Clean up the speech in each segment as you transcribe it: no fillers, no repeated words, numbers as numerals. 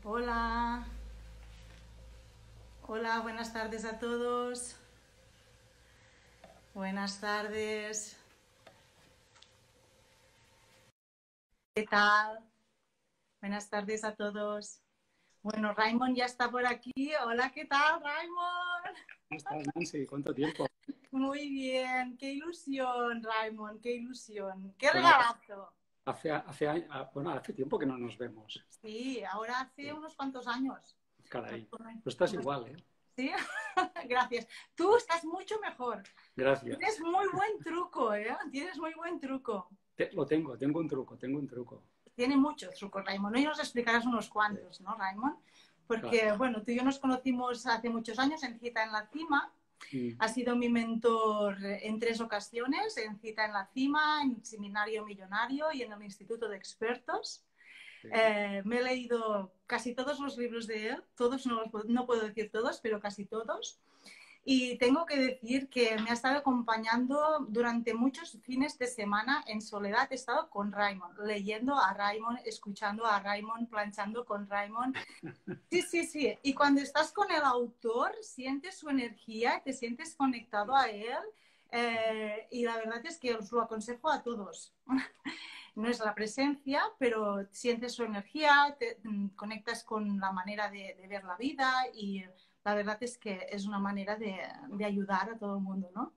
Hola, hola, buenas tardes a todos. Buenas tardes. ¿Qué tal? Buenas tardes a todos. Bueno, Raymond ya está por aquí. Hola, ¿qué tal, Raymond? ¿Cómo estás, Nancy? ¿Cuánto tiempo? Muy bien, qué ilusión, Raymond, qué ilusión. Qué Bueno, regalazo. hace tiempo que no nos vemos. Sí, ahora hace unos cuantos años. Caray, pues estás igual, ¿eh? Sí, gracias. Tú estás mucho mejor. Tienes Gracias. muy buen truco, ¿eh? Tienes muy buen truco. Tengo un truco, tengo un truco. Tiene muchos trucos, Raymond. Hoy nos explicarás unos Sí, cuantos, ¿no, Raymond? claro. Porque, bueno, tú y yo nos conocimos hace muchos años en Cita en la Cima. Mm, Ha sido mi mentor en 3 ocasiones, en Cita en la Cima, en Seminario Millonario y en el Instituto de Expertos. sí. Me he leído casi todos los libros de él, todos no puedo decir todos, pero casi todos. Y tengo que decir que me ha estado acompañando durante muchos fines de semana en soledad. He estado con Raymond, leyendo a Raymond, escuchando a Raymond, planchando con Raymond. Sí, sí, sí. Y cuando estás con el autor, sientes su energía, te sientes conectado a él. Y la verdad es que os lo aconsejo a todos. No es la presencia, pero sientes su energía, conectas con la manera de ver la vida y la verdad es que es una manera de ayudar a todo el mundo, ¿no?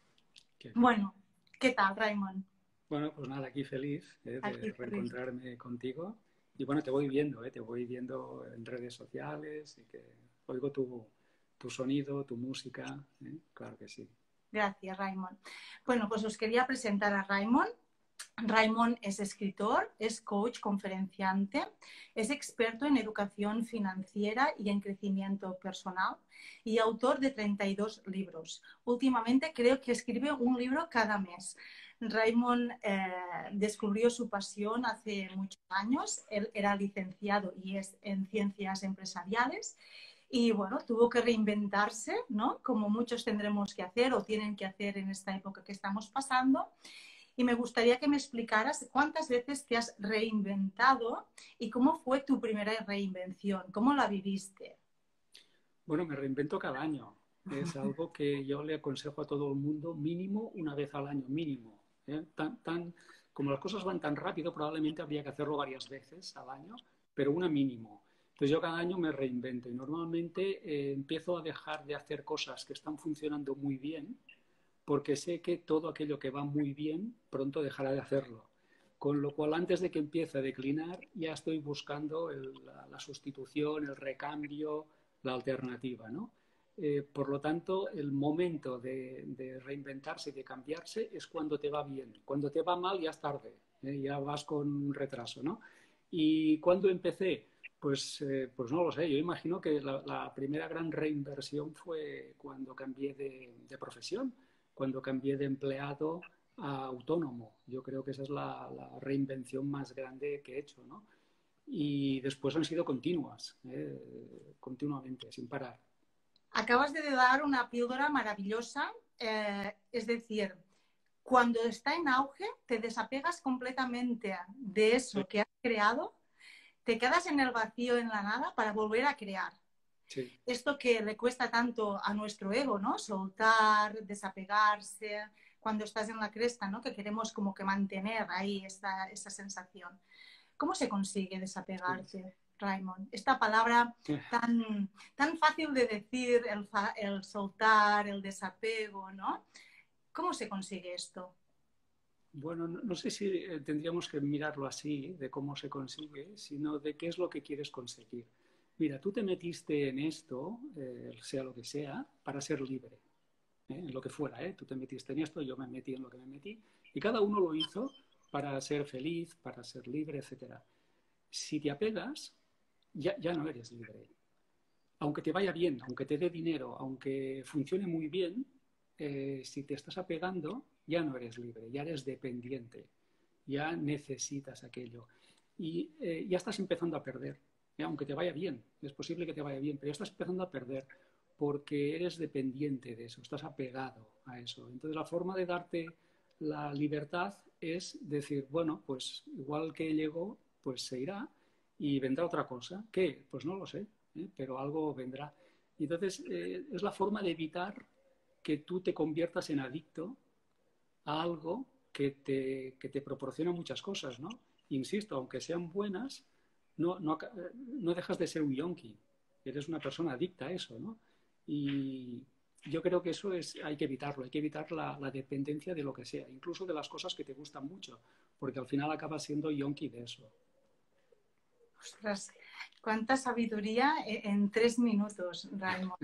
Qué bien. Bueno, ¿qué tal, Raymond? Bueno, pues nada, aquí feliz, Aquí de feliz. reencontrarme contigo. Y bueno, te voy viendo, te voy viendo en redes sociales y que oigo tu sonido, tu música, ¿eh? Claro que sí. Gracias, Raymond. Bueno, pues os quería presentar a Raymond. Raymond es escritor, es coach, conferenciante, es experto en educación financiera y en crecimiento personal y autor de 32 libros. Últimamente creo que escribe un libro cada mes. Raymond descubrió su pasión hace muchos años. Él era licenciado y es en ciencias empresariales. Y bueno, tuvo que reinventarse, ¿no? Como muchos tendremos que hacer o tienen que hacer en esta época que estamos pasando. Y me gustaría que me explicaras cuántas veces te has reinventado y cómo fue tu primera reinvención, cómo la viviste. Bueno, me reinvento cada año. Es algo que yo le aconsejo a todo el mundo mínimo una vez al año, mínimo. ¿Eh? Como las cosas van tan rápido, probablemente habría que hacerlo varias veces al año, pero una mínimo. Entonces yo cada año me reinvento y normalmente empiezo a dejar de hacer cosas que están funcionando muy bien porque sé que todo aquello que va muy bien pronto dejará de hacerlo. Con lo cual, antes de que empiece a declinar, ya estoy buscando la sustitución, el recambio, la alternativa, ¿no? Por lo tanto, el momento de reinventarse y de cambiarse es cuando te va bien. Cuando te va mal ya es tarde, ya vas con un retraso, ¿no? ¿Y cuando empecé? Pues no lo sé, yo imagino que la primera gran reinversión fue cuando cambié de profesión, cuando cambié de empleado a autónomo. Yo creo que esa es la reinvención más grande que he hecho, ¿no? Y después han sido continuas, continuamente, sin parar. Acabas de dar una píldora maravillosa, es decir, cuando está en auge te desapegas completamente de Sí, eso que has creado, te quedas en el vacío, en la nada, para volver a crear. sí, Esto que le cuesta tanto a nuestro ego, ¿no? Soltar, desapegarse, cuando estás en la cresta, ¿no? Que queremos como que mantener ahí esta sensación. ¿Cómo se consigue sí. desapegarse, Raymond? Esta palabra tan fácil de decir, el soltar, el desapego, ¿no? ¿Cómo se consigue esto? Bueno, no sé si tendríamos que mirarlo así, de cómo se consigue, sino de qué es lo que quieres conseguir. Mira, tú te metiste en esto, sea lo que sea, para ser libre, en lo que fuera, ¿eh? Tú te metiste en esto, yo me metí en lo que me metí, y cada uno lo hizo para ser feliz, para ser libre, etcétera. Si te apegas, ya no eres libre. Aunque te vaya bien, aunque te dé dinero, aunque funcione muy bien, si te estás apegando, ya no eres libre, ya eres dependiente, ya necesitas aquello. Y ya estás empezando a perder, aunque te vaya bien, es posible que te vaya bien, pero ya estás empezando a perder porque eres dependiente de eso, estás apegado a eso. Entonces la forma de darte la libertad es decir, bueno, pues igual que llegó, pues se irá y vendrá otra cosa. ¿Qué? Pues no lo sé, pero algo vendrá. Y entonces es la forma de evitar que tú te conviertas en adicto a algo que te proporciona muchas cosas, ¿no? Insisto, aunque sean buenas, no dejas de ser un yonki. Eres una persona adicta a eso, ¿no? Y yo creo que eso hay que evitarlo, hay que evitar la dependencia de lo que sea, incluso de las cosas que te gustan mucho, porque al final acabas siendo yonki de eso. Ostras, cuánta sabiduría en 3 minutos, Raimon.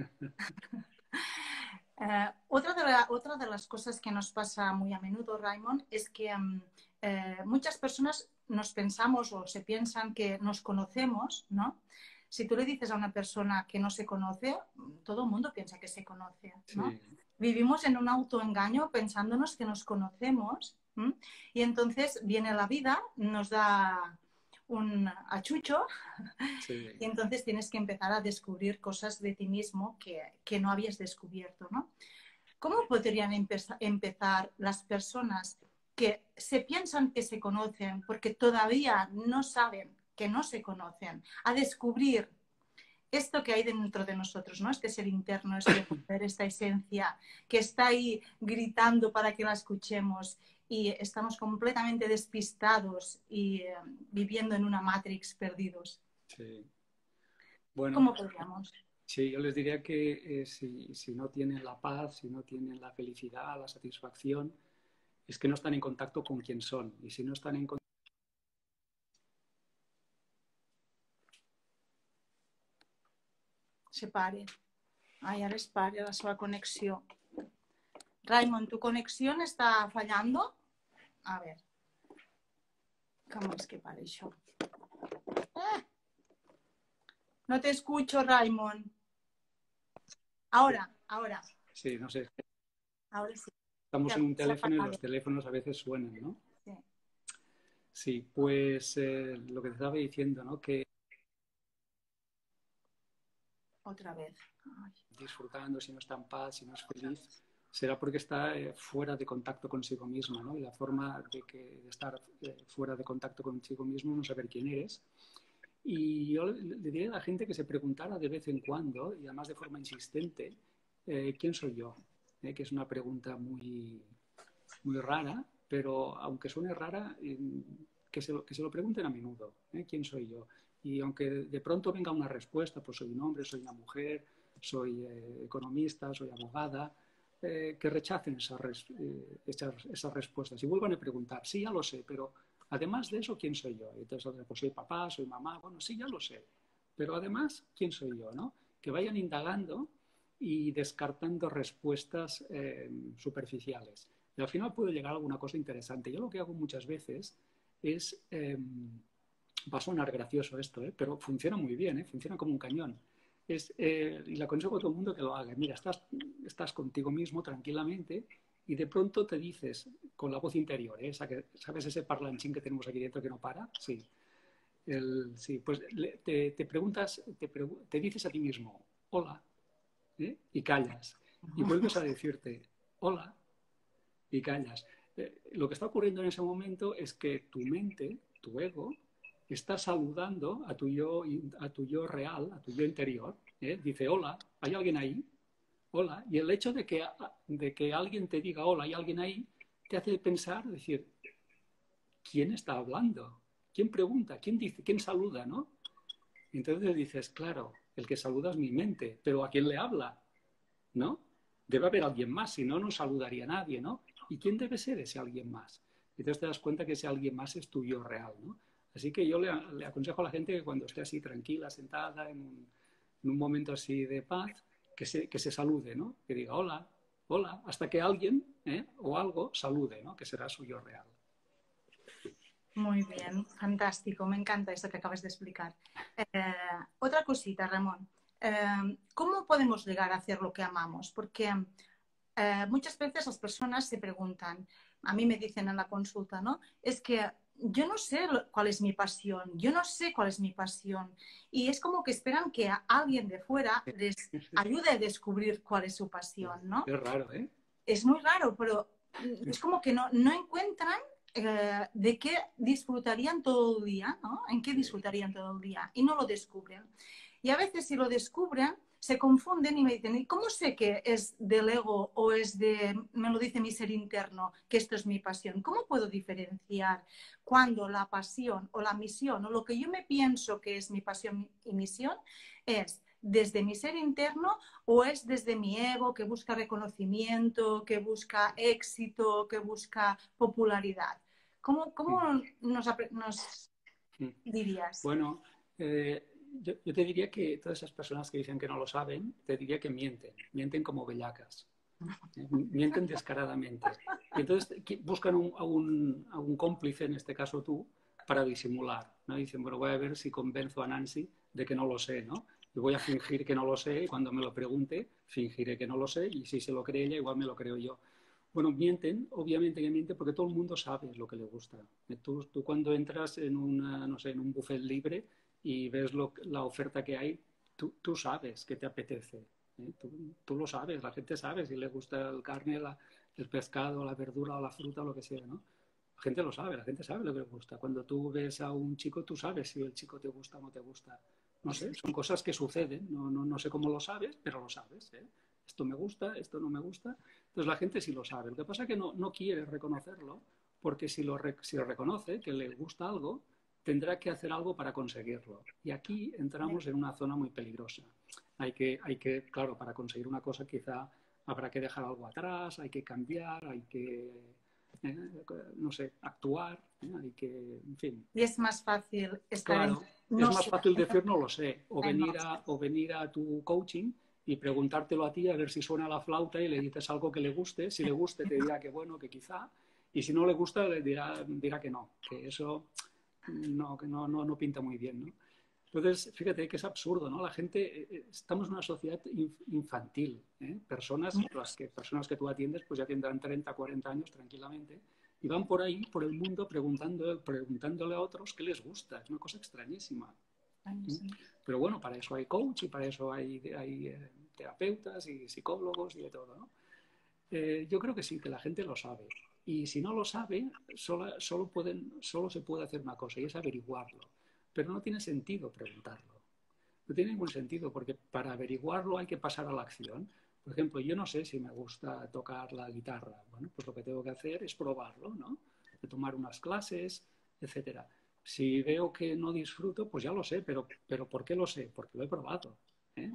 Otra de las cosas que nos pasa muy a menudo, Raimon, es que muchas personas nos pensamos o se piensan que nos conocemos, ¿no? Si tú le dices a una persona que no se conoce, todo el mundo piensa que se conoce, ¿no? Sí. Vivimos en un autoengaño pensándonos que nos conocemos, ¿m? Y entonces viene la vida, nos da un achucho Sí. y entonces tienes que empezar a descubrir cosas de ti mismo que no habías descubierto, ¿no? ¿Cómo podrían empezar las personas que se piensan que se conocen porque todavía no saben que no se conocen a descubrir esto que hay dentro de nosotros, ¿no? Este ser interno, este poder, esta esencia que está ahí gritando para que la escuchemos y estamos completamente despistados y viviendo en una Matrix perdidos? Sí. Bueno, ¿Cómo podríamos? sí, yo les diría que si no tienen la paz, si no tienen la felicidad, la satisfacción, es que no están en contacto con quién son. Y si no están en contacto... Se pare. Ai, ara es pare la seva connexió. Raimon, ¿tu conexión está fallando? A ver. ¿Cómo es que para això? No te escucho, Raimon. Ahora. Sí, no sé. Ahora sí. Estamos en un Se ha teléfono y apagado. los teléfonos a veces suenan, ¿no? Sí. Sí, pues lo que te estaba diciendo, ¿no? Que Otra vez. Ay. disfrutando, si no está en paz, si no es feliz, será porque está fuera de contacto consigo misma, ¿no? Y la forma de estar fuera de contacto consigo mismo, no saber quién eres. Y yo le diría a la gente que se preguntara de vez en cuando, y además de forma insistente, ¿quién soy yo? Que es una pregunta muy, muy rara, pero aunque suene rara, que se lo pregunten a menudo, ¿quién soy yo? Y aunque de pronto venga una respuesta, pues soy un hombre, soy una mujer, soy economista, soy abogada, que rechacen esas respuestas y vuelvan a preguntar, sí, ya lo sé, pero además de eso, ¿quién soy yo? Y entonces, pues soy papá, soy mamá, bueno, sí, ya lo sé, pero además, ¿quién soy yo? ¿No? Que vayan indagando y descartando respuestas superficiales. Y al final puede llegar a alguna cosa interesante. Yo lo que hago muchas veces es, va a sonar gracioso esto, pero funciona muy bien, funciona como un cañón. Y le aconsejo a todo el mundo que lo haga. Mira, estás contigo mismo tranquilamente y de pronto te dices con la voz interior, ¿sabes ese parlanchín que tenemos aquí dentro que no para? Sí. Sí, pues te preguntas, te dices a ti mismo, hola, y callas. Y vuelves a decirte, hola, y callas. Lo que está ocurriendo en ese momento es que tu mente, tu ego, está saludando a tu yo real, a tu yo interior. Dice, hola, ¿hay alguien ahí? Hola. Y el hecho de que alguien te diga, hola, ¿hay alguien ahí? Te hace pensar, decir, ¿quién está hablando? ¿Quién pregunta? ¿Quién dice? ¿Quién saluda? ¿No? Entonces dices, claro, el que saluda es mi mente, pero ¿a quién le habla? ¿No? Debe haber alguien más, si no, no saludaría a nadie, ¿no? ¿Y quién debe ser ese alguien más? Entonces te das cuenta que ese alguien más es tu yo real, ¿no? Así que yo le aconsejo a la gente que cuando esté así tranquila, sentada, en un momento así de paz, que se salude, ¿no? Que diga hola, hola, hasta que alguien o algo salude, ¿no? Que será su yo real. Muy bien, fantástico. Me encanta eso que acabas de explicar. Otra cosita, Ramón. ¿Cómo podemos llegar a hacer lo que amamos? Porque muchas veces las personas se preguntan, a mí me dicen en la consulta, ¿no? Es que yo no sé cuál es mi pasión, yo no sé cuál es mi pasión. Y es como que esperan que alguien de fuera les ayude a descubrir cuál es su pasión, ¿no? Es raro, ¿eh? Es muy raro, pero es como que no encuentran de qué disfrutarían todo el día, ¿no? En qué disfrutarían todo el día y no lo descubren. Y a veces si lo descubren, se confunden y me dicen, ¿y cómo sé que es del ego o es me lo dice mi ser interno, que esto es mi pasión? ¿Cómo puedo diferenciar cuando la pasión o la misión o lo que yo me pienso que es mi pasión y misión es desde mi ser interno o es desde mi ego que busca reconocimiento, que busca éxito, que busca popularidad? ¿Cómo nos dirías? Bueno, yo te diría que todas esas personas que dicen que no lo saben, te diría que mienten como bellacas, mienten descaradamente. Y entonces buscan a un cómplice, en este caso tú, para disimular, ¿no? Dicen, bueno, voy a ver si convenzo a Nancy de que no lo sé, ¿no? Y voy a fingir que no lo sé y cuando me lo pregunte, fingiré que no lo sé y si se lo cree ella, igual me lo creo yo. Bueno, mienten, obviamente que mienten porque todo el mundo sabe lo que le gusta. Tú cuando entras en una, no sé, en un buffet libre y ves la oferta que hay, tú sabes que te apetece. Tú lo sabes, la gente sabe si le gusta el carne, el pescado, la verdura o la fruta o lo que sea, ¿no? La gente lo sabe, la gente sabe lo que le gusta. Cuando tú ves a un chico, tú sabes si el chico te gusta o no te gusta. No sé, son cosas que suceden. No sé cómo lo sabes, pero lo sabes, ¿eh? Esto me gusta, esto no me gusta. Entonces la gente sí lo sabe. Lo que pasa es que no quiere reconocerlo, porque si lo reconoce, que le gusta algo, tendrá que hacer algo para conseguirlo. Y aquí entramos en una zona muy peligrosa. Claro, para conseguir una cosa quizá habrá que dejar algo atrás, hay que cambiar, hay que, no sé, actuar, hay que, en fin. Y es más fácil estar en Claro, es no más sé, fácil decir no lo sé, en no sé. o venir a tu coaching y preguntártelo a ti a ver si suena la flauta y le dices algo que le guste. Si le guste te dirá que bueno, que quizá, y si no le gusta le dirá que no, que eso no pinta muy bien, ¿no? Entonces, fíjate que es absurdo, ¿no? La gente, estamos en una sociedad infantil, ¿eh? Personas que tú atiendes pues ya tendrán 30, 40 años tranquilamente y van por ahí, por el mundo, preguntándole a otros qué les gusta. Es una cosa extrañísima. ¿Eh? Pero bueno, para eso hay coach y para eso hay terapeutas y psicólogos y de todo, ¿no? Yo creo que sí, que la gente lo sabe. Y si no lo sabe, solo se puede hacer una cosa y es averiguarlo. Pero no tiene sentido preguntarlo. No tiene ningún sentido porque para averiguarlo hay que pasar a la acción. Por ejemplo, yo no sé si me gusta tocar la guitarra. Bueno, pues lo que tengo que hacer es probarlo, ¿no? De tomar unas clases, etcétera. Si veo que no disfruto, pues ya lo sé, pero ¿por qué lo sé? Porque lo he probado. ¿Eh?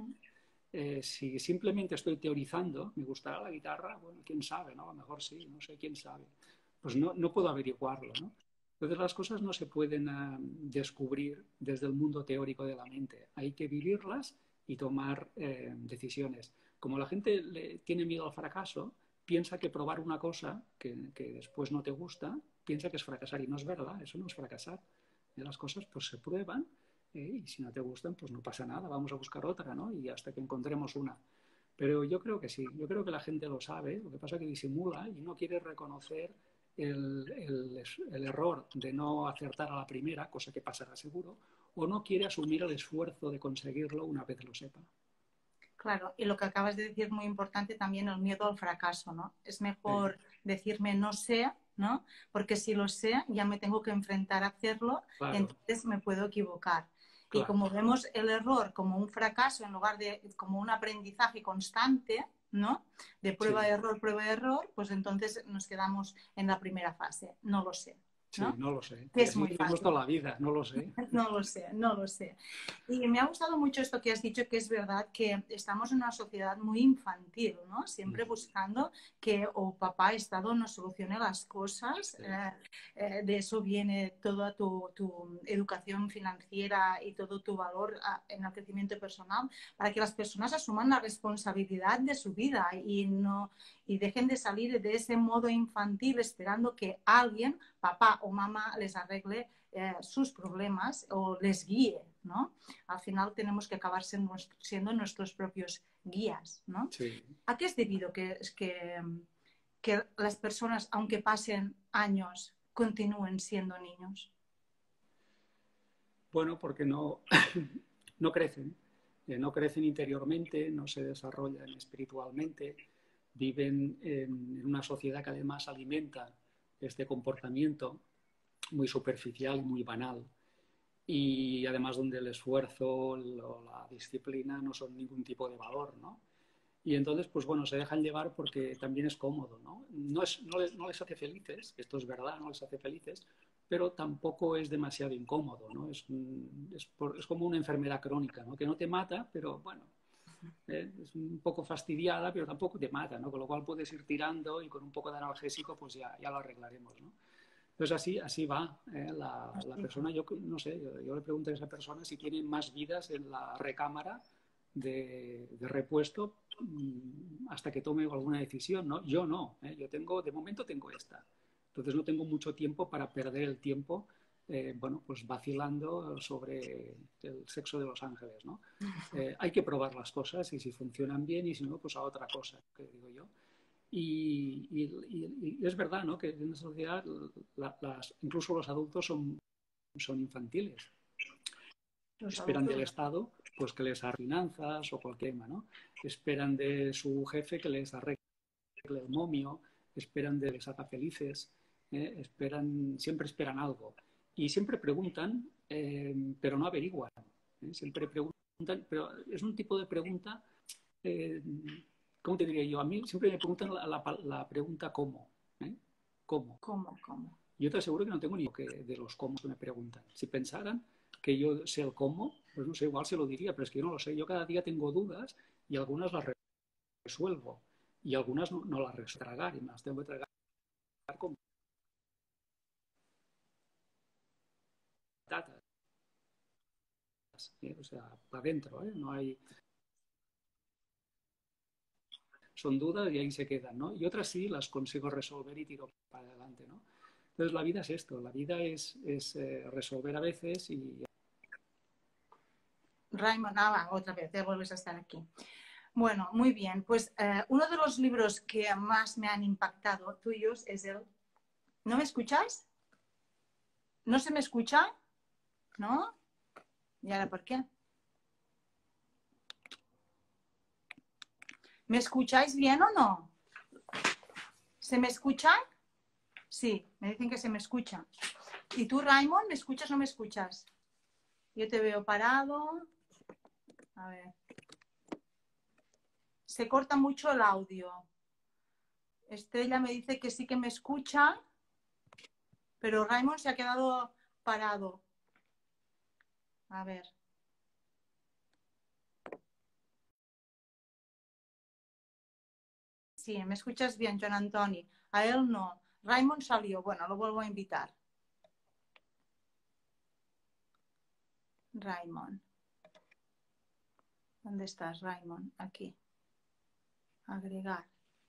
Si simplemente estoy teorizando, me gustará la guitarra, bueno, quién sabe, ¿no? A lo mejor sí, no sé, quién sabe. Pues no puedo averiguarlo, ¿no? Entonces las cosas no se pueden descubrir desde el mundo teórico de la mente. Hay que vivirlas y tomar decisiones. Como la gente tiene miedo al fracaso, piensa que probar una cosa que después no te gusta, piensa que es fracasar y no es verdad, eso no es fracasar. Las cosas pues se prueban y si no te gustan pues no pasa nada, vamos a buscar otra, ¿no? Y hasta que encontremos una. Pero yo creo que sí, yo creo que la gente lo sabe, lo que pasa es que disimula y no quiere reconocer el error de no acertar a la primera, cosa que pasará seguro, o no quiere asumir el esfuerzo de conseguirlo una vez lo sepa. Claro, y lo que acabas de decir muy importante también, el miedo al fracaso, ¿no? Es Sí, mejor decirme no sé, ¿no? Porque si lo sé, ya me tengo que enfrentar a hacerlo, claro, entonces me puedo equivocar. Y claro. como vemos el error como un fracaso en lugar de como un aprendizaje constante, ¿no? De Sí, prueba de error, pues entonces nos quedamos en la primera fase, no lo sé, sí, ¿no? no lo sé. Que Y es así muy vivimos fácil. toda la vida, no lo sé. No lo sé, no lo sé. Y me ha gustado mucho esto que has dicho, que es verdad que estamos en una sociedad muy infantil, ¿no? Siempre buscando que o papá Estado nos solucione las cosas. Sí, De eso viene toda tu educación financiera y todo tu valor en el crecimiento personal, para que las personas asuman la responsabilidad de su vida y dejen de salir de ese modo infantil esperando que alguien, papá o mamá, les arregle sus problemas o les guíe, ¿no? Al final tenemos que acabar siendo nuestros propios guías, ¿no? sí. ¿A qué es debido que las personas, aunque pasen años, continúen siendo niños? Bueno, porque no crecen, no crecen interiormente, no se desarrollan espiritualmente, viven en una sociedad que además alimenta este comportamiento muy superficial, muy banal, y además donde el esfuerzo o la disciplina no son ningún tipo de valor, ¿no? Y entonces, pues bueno, se dejan llevar porque también es cómodo, ¿no? No les hace felices, esto es verdad, no les hace felices, pero tampoco es demasiado incómodo, ¿no? Es como una enfermedad crónica, ¿no? Que no te mata, pero bueno, es un poco fastidiada, pero tampoco te mata, ¿no? Con lo cual puedes ir tirando y con un poco de analgésico, pues ya lo arreglaremos, ¿no? Entonces así va la persona. Yo no sé, yo le pregunto a esa persona si tiene más vidas en la recámara de repuesto hasta que tome alguna decisión, ¿no? Yo no, ¿eh? De momento tengo esta. Entonces no tengo mucho tiempo para perder el tiempo, bueno, pues vacilando sobre el sexo de los ángeles, ¿no? Hay que probar las cosas y si funcionan bien y si no, pues a otra cosa, que digo yo. Y es verdad, ¿no? Que en la sociedad incluso los adultos son infantiles. Los Esperan adultos. del Estado pues que les haga finanzas o cualquier tema, ¿no? Esperan de su jefe que les arregle el momio, esperan de que les haga felices, siempre esperan algo. Y siempre preguntan, pero no averiguan. Siempre preguntan, pero es un tipo de pregunta, ¿cómo te diría yo? A mí siempre me preguntan la pregunta ¿cómo? ¿eh? ¿Cómo? ¿Cómo? Yo te aseguro que no tengo ni idea de los cómo que me preguntan. Si pensaran que yo sé el cómo, pues no sé, igual se lo diría, pero es que yo no lo sé. Yo cada día tengo dudas y algunas las resuelvo y algunas no las resuelvo tragar y me las tengo que tragar con patatas, o sea, para adentro, no hay... Son dudas y ahí se quedan, ¿no? Y otras sí las consigo resolver y tiro para adelante, ¿no? Entonces la vida es esto, la vida es resolver a veces y... Raymond, otra vez, ya vuelves a estar aquí. Bueno, muy bien. Pues uno de los libros que más me han impactado tuyos es el... ¿No me escucháis? ¿No se me escucha? ¿No? ¿Y ahora por qué? ¿Me escucháis bien o no? ¿Se me escucha? Sí, me dicen que se me escucha. ¿Y tú, Raymond, me escuchas o no me escuchas? Yo te veo parado. A ver. Se corta mucho el audio. Estrella me dice que sí que me escucha, pero Raymond se ha quedado parado. A ver. Sí, me escuchas bien, Joan Antoni. A él no. Raymond salió. Bueno, lo vuelvo a invitar. Raymond. ¿Dónde estás, Raymond? Aquí. Agregar.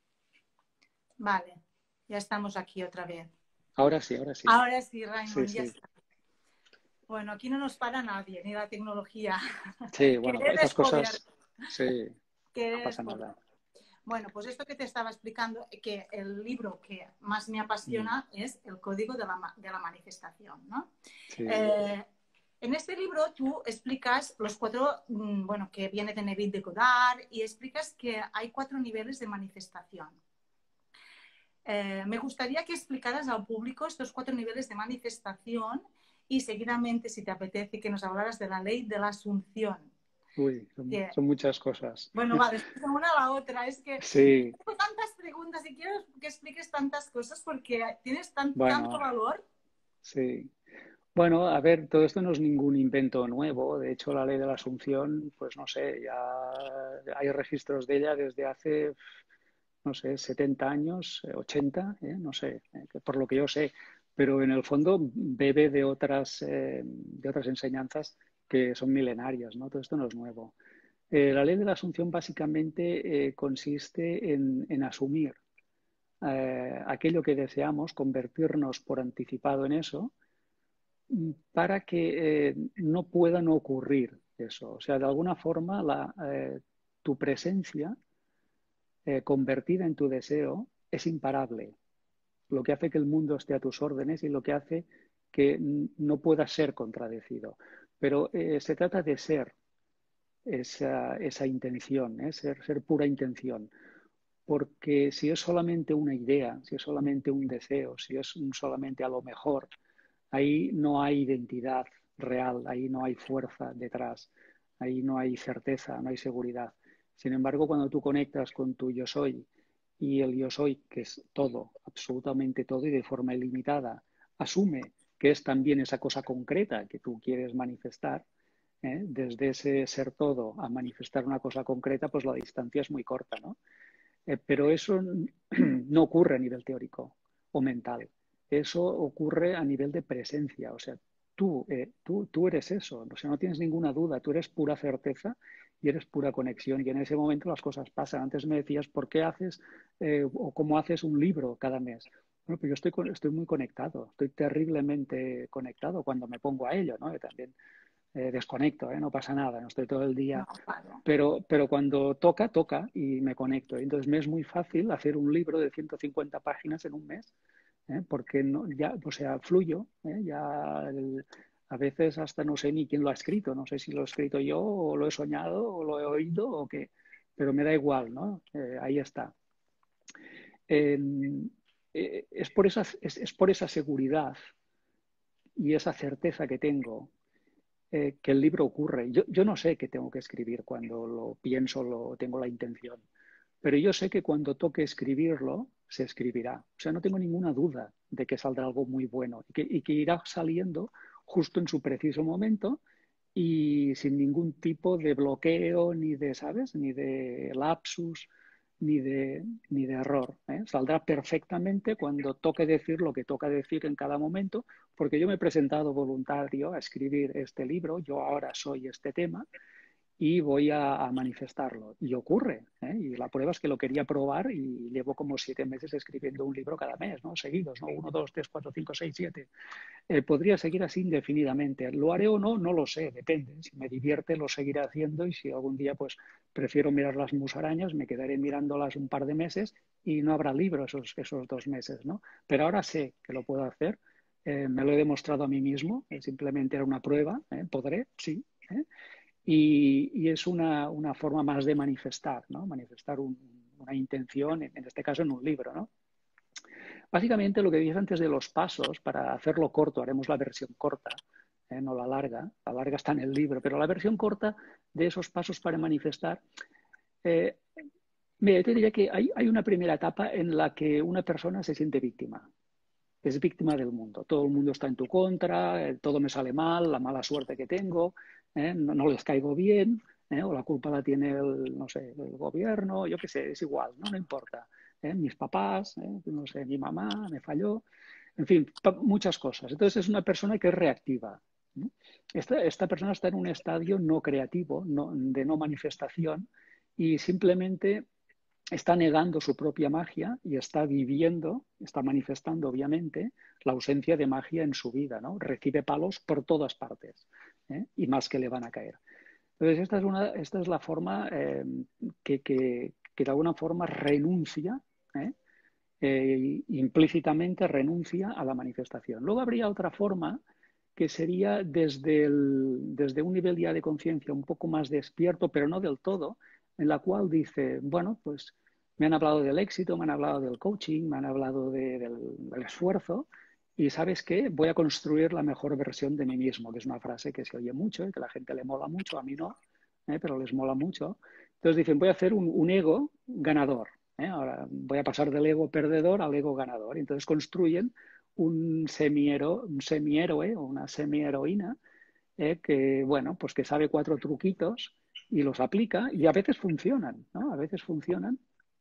Vale. Ya estamos aquí otra vez. Ahora sí, ahora sí. Ahora sí, Sí, Raymond, ya sí. está. Bueno, aquí no nos para nadie, ni la tecnología. Sí, Que bueno, he estas cosas, descubierto. sí, Que no he pasa nada. descubierto. Bueno, pues esto que te estaba explicando, que el libro que más me Mm, apasiona es El Código de la Manifestación, ¿no? sí, En este libro tú explicas los cuatro, bueno, que viene de Neville de Goddard, y explicas que hay 4 niveles de manifestación. Me gustaría que explicaras al público estos 4 niveles de manifestación y seguidamente, si te apetece, que nos hablaras de la ley de la asunción. uy, Que, son muchas cosas. bueno, va, después de una a la otra. Es que Sí, tengo tantas preguntas y quiero que expliques tantas cosas porque tienes tanto bueno, valor. sí. Bueno, a ver, todo esto no es ningún invento nuevo. De hecho, la ley de la Asunción, pues no sé, ya hay registros de ella desde hace, no sé, 70 años, 80, no sé, por lo que yo sé. Pero en el fondo bebe de otras enseñanzas que son milenarias, ¿no? Todo esto no es nuevo. La ley de la Asunción básicamente consiste en asumir aquello que deseamos, convertirnos por anticipado en eso, para que no pueda no ocurrir eso. O sea, de alguna forma, tu presencia convertida en tu deseo es imparable, lo que hace que el mundo esté a tus órdenes y lo que hace que no pueda ser contradecido. Pero se trata de ser esa intención, ser pura intención. porque si es solamente una idea, si es solamente un deseo, si es solamente a lo mejor, ahí no hay identidad real, ahí no hay fuerza detrás, ahí no hay certeza, no hay seguridad. Sin embargo, cuando tú conectas con tu yo soy y el yo soy, que es todo, absolutamente todo y de forma ilimitada, asume que es también esa cosa concreta que tú quieres manifestar, desde ese ser todo a manifestar una cosa concreta, pues la distancia es muy corta, ¿no? Pero eso no ocurre a nivel teórico o mental. Eso ocurre a nivel de presencia. O sea, tú eres eso. O sea, no tienes ninguna duda. Tú eres pura certeza y eres pura conexión. Y en ese momento las cosas pasan. Antes me decías, ¿por qué haces o cómo haces un libro cada mes? Bueno, pues yo estoy muy conectado. Estoy terriblemente conectado cuando me pongo a ello, ¿no? Y también desconecto, no pasa nada. No estoy todo el día, No, claro. pero cuando toca, toca y me conecto. Entonces me es muy fácil hacer un libro de 150 páginas en un mes, porque no, ya, o sea, fluyo, a veces hasta no sé ni quién lo ha escrito, no sé si lo he escrito yo o lo he soñado o lo he oído o qué, pero me da igual, ¿no? Ahí está. Eh, es por esa seguridad y esa certeza que tengo que el libro ocurre. Yo no sé qué tengo que escribir cuando lo pienso, tengo la intención, pero yo sé que cuando toque escribirlo, se escribirá. O sea, no tengo ninguna duda de que saldrá algo muy bueno y que irá saliendo justo en su preciso momento y sin ningún tipo de bloqueo, ni de, ¿sabes? Ni de lapsus, ni de error. Saldrá perfectamente cuando toque decir lo que toca decir en cada momento, porque yo me he presentado voluntario a escribir este libro, yo ahora soy este tema, y voy a manifestarlo. Y ocurre, ¿eh? Y la prueba es que lo quería probar y llevo como 7 meses escribiendo un libro cada mes, ¿no? Seguidos, ¿no? 1, 2, 3, 4, 5, 6, 7. Podría seguir así indefinidamente. ¿Lo haré o no? No lo sé, depende. Si me divierte, lo seguiré haciendo y si algún día pues prefiero mirar las musarañas, me quedaré mirándolas un par de meses y no habrá libro esos 2 meses, ¿no? Pero ahora sé que lo puedo hacer. Me lo he demostrado a mí mismo, simplemente era una prueba, podré, sí, y es una forma más de manifestar, ¿no? Manifestar una intención, en este caso en un libro, ¿no? Básicamente lo que dije antes de los pasos, para hacerlo corto, haremos la versión corta, no la larga está en el libro, pero la versión corta de esos pasos para manifestar, eh, mira, yo te diría que hay una primera etapa en la que una persona se siente víctima. Es víctima del mundo. Todo el mundo está en tu contra, todo me sale mal, la mala suerte que tengo, no les caigo bien, o la culpa la tiene no sé, el gobierno, yo qué sé, es igual, no importa. Mis papás, no sé, mi mamá me falló, en fin, muchas cosas. Entonces es una persona que es reactiva, ¿no? Esta persona está en un estadio no creativo, de no manifestación, y simplemente está negando su propia magia y está viviendo, está manifestando obviamente la ausencia de magia en su vida, ¿no? Recibe palos por todas partes, y más que le van a caer. Entonces esta es la forma que de alguna forma renuncia, implícitamente renuncia a la manifestación. Luego habría otra forma que sería desde un nivel ya de conciencia un poco más despierto, pero no del todo, en la cual dice, bueno, pues me han hablado del éxito, me han hablado del coaching, me han hablado del esfuerzo, y ¿sabes qué? Voy a construir la mejor versión de mí mismo, que es una frase que se oye mucho y que a la gente le mola mucho, a mí no, pero les mola mucho. Entonces dicen, voy a hacer un ego ganador. Ahora voy a pasar del ego perdedor al ego ganador. Entonces construyen un semihéroe o una semiheroína que, bueno, pues que sabe 4 truquitos y los aplica y a veces funcionan, ¿no? A veces funcionan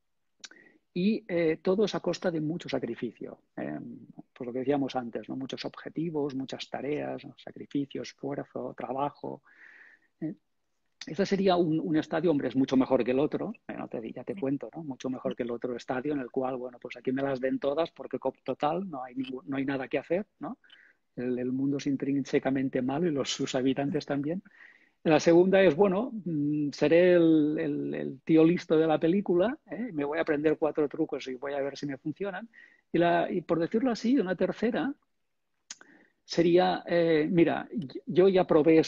y todo es a costa de mucho sacrificio. Pues lo que decíamos antes, ¿no? Muchos objetivos, muchas tareas, ¿no? Sacrificio, esfuerzo, trabajo. Eh, Este sería un estadio, hombre, es mucho mejor que el otro, ya te cuento, ¿no? Mucho mejor que el otro estadio en el cual, bueno, pues aquí me las den todas porque total no hay nada que hacer, ¿no? El mundo es intrínsecamente malo y sus habitantes también. La segunda es, bueno, seré el tío listo de la película, me voy a aprender 4 trucos y voy a ver si me funcionan. Y por decirlo así, una tercera sería, mira, yo ya probé eso,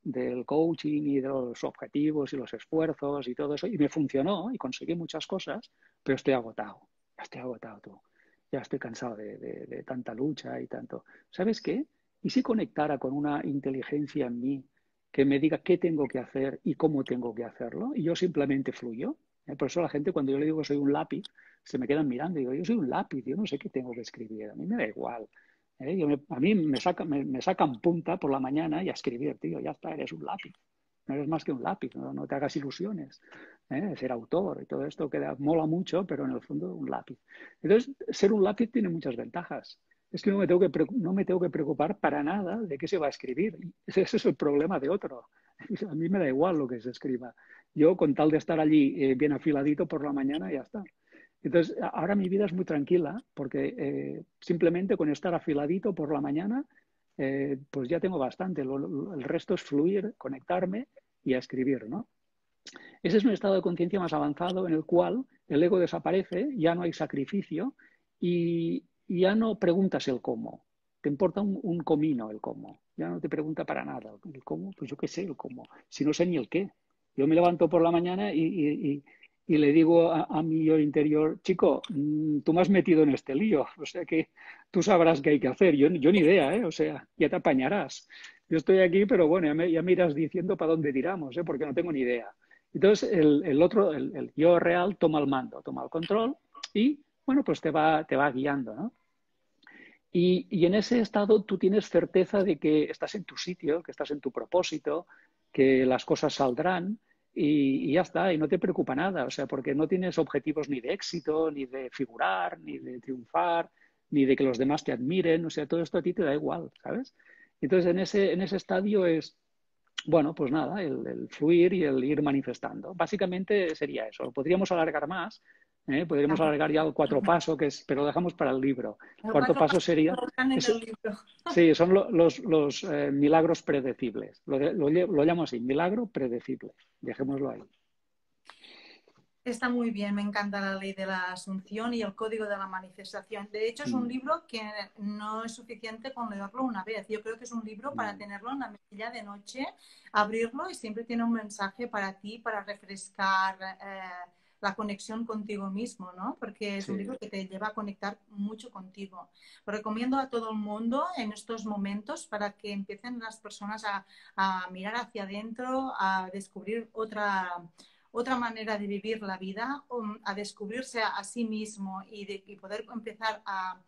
del coaching y de los objetivos y los esfuerzos y todo eso, y me funcionó y conseguí muchas cosas, pero ya estoy agotado tú, ya estoy cansado de tanta lucha y tanto. ¿Sabes qué? ¿Y si conectara con una inteligencia en mí que me diga qué tengo que hacer y cómo tengo que hacerlo? Y yo simplemente fluyo. Por eso la gente, cuando yo le digo que soy un lápiz, se me quedan mirando y digo, yo soy un lápiz, yo no sé qué tengo que escribir, a mí me da igual. A mí me sacan punta por la mañana y a escribir, tío, ya está, eres un lápiz. No eres más que un lápiz, no te hagas ilusiones. Ser autor y todo esto mola mucho, pero en el fondo un lápiz. Entonces, ser un lápiz tiene muchas ventajas. Es que no me tengo que preocupar para nada de qué se va a escribir. Ese es el problema de otro. A mí me da igual lo que se escriba. Yo, con tal de estar allí bien afiladito por la mañana, ya está. Entonces, ahora mi vida es muy tranquila porque simplemente con estar afiladito por la mañana, pues ya tengo bastante. El resto es fluir, conectarme y a escribir, ¿no? Ese es un estado de conciencia más avanzado en el cual el ego desaparece, ya no hay sacrificio y ya no preguntas el cómo. Te importa un comino el cómo. Ya no te pregunta para nada. ¿El cómo? Pues yo qué sé el cómo. Si no sé ni el qué. Yo me levanto por la mañana y le digo a mi yo interior, chico, tú me has metido en este lío, o sea que tú sabrás qué hay que hacer. Yo ni idea, ¿eh? O sea, ya te apañarás. Yo estoy aquí, pero bueno, ya me irás diciendo para dónde tiramos, ¿eh? Porque no tengo ni idea. Entonces, el yo real toma el mando, toma el control y, bueno, pues te va guiando, ¿no? Y en ese estado tú tienes certeza de que estás en tu sitio, que estás en tu propósito, que las cosas saldrán y ya está, y no te preocupa nada, o sea, porque no tienes objetivos ni de éxito, ni de figurar, ni de triunfar, ni de que los demás te admiren, o sea, todo esto a ti te da igual, ¿sabes? Entonces, en ese estadio es, bueno, pues nada, el fluir y el ir manifestando. Básicamente sería eso. Lo podríamos alargar más, podríamos alargar ya el cuatro paso, pero lo dejamos para el libro. El Cuarto cuatro paso pasos sería, están en el libro. sí, son los milagros predecibles. Lo llamo así, milagro predecible. Dejémoslo ahí. Está muy bien, me encanta la ley de la asunción y el código de la manifestación. De hecho, es un libro que no es suficiente con leerlo una vez. Yo creo que es un libro para tenerlo en la mesilla de noche, abrirlo y siempre tiene un mensaje para ti, para refrescar la conexión contigo mismo, ¿no? Porque es un libro que te lleva a conectar mucho contigo. Lo recomiendo a todo el mundo en estos momentos para que empiecen las personas a mirar hacia adentro, a descubrir otra manera de vivir la vida, a descubrirse a sí mismo y poder empezar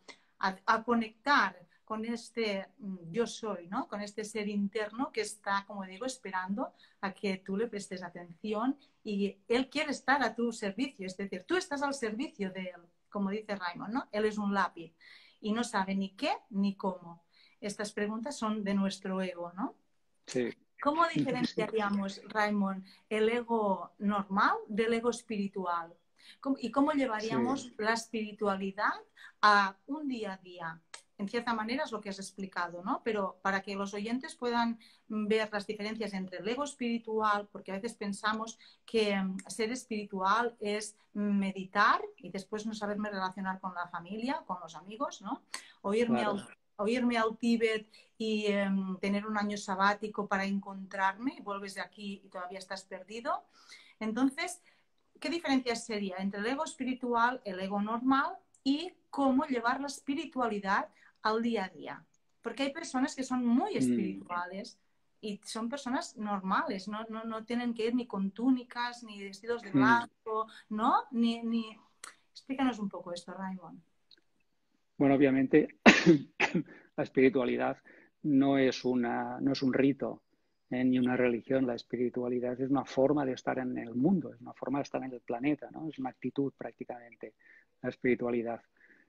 a conectar con este yo soy, ¿no? Con este ser interno que está, como digo, esperando a que tú le prestes atención y él quiere estar a tu servicio, es decir, tú estás al servicio de él, como dice Raymond, ¿no? Él es un lápiz y no sabe ni qué ni cómo. Estas preguntas son de nuestro ego, ¿no? Sí. ¿Cómo diferenciaríamos, Raymond, el ego normal del ego espiritual? ¿Y cómo llevaríamos la espiritualidad a un día a día? En cierta manera es lo que has explicado, ¿no? Pero para que los oyentes puedan ver las diferencias entre el ego espiritual, porque a veces pensamos que ser espiritual es meditar y después no saberme relacionar con la familia, con los amigos, ¿no? O irme al Tíbet y tener un año sabático para encontrarme, y vuelves de aquí y todavía estás perdido. Entonces, ¿qué diferencia sería entre el ego espiritual, el ego normal y cómo llevar la espiritualidad al día a día? Porque hay personas que son muy espirituales y son personas normales, no tienen que ir ni con túnicas, ni vestidos de blanco, ¿no? Explícanos un poco esto, Raymond. Bueno, obviamente la espiritualidad no es un rito, ni una religión. La espiritualidad es una forma de estar en el mundo, es una forma de estar en el planeta, ¿no? Es una actitud prácticamente, la espiritualidad.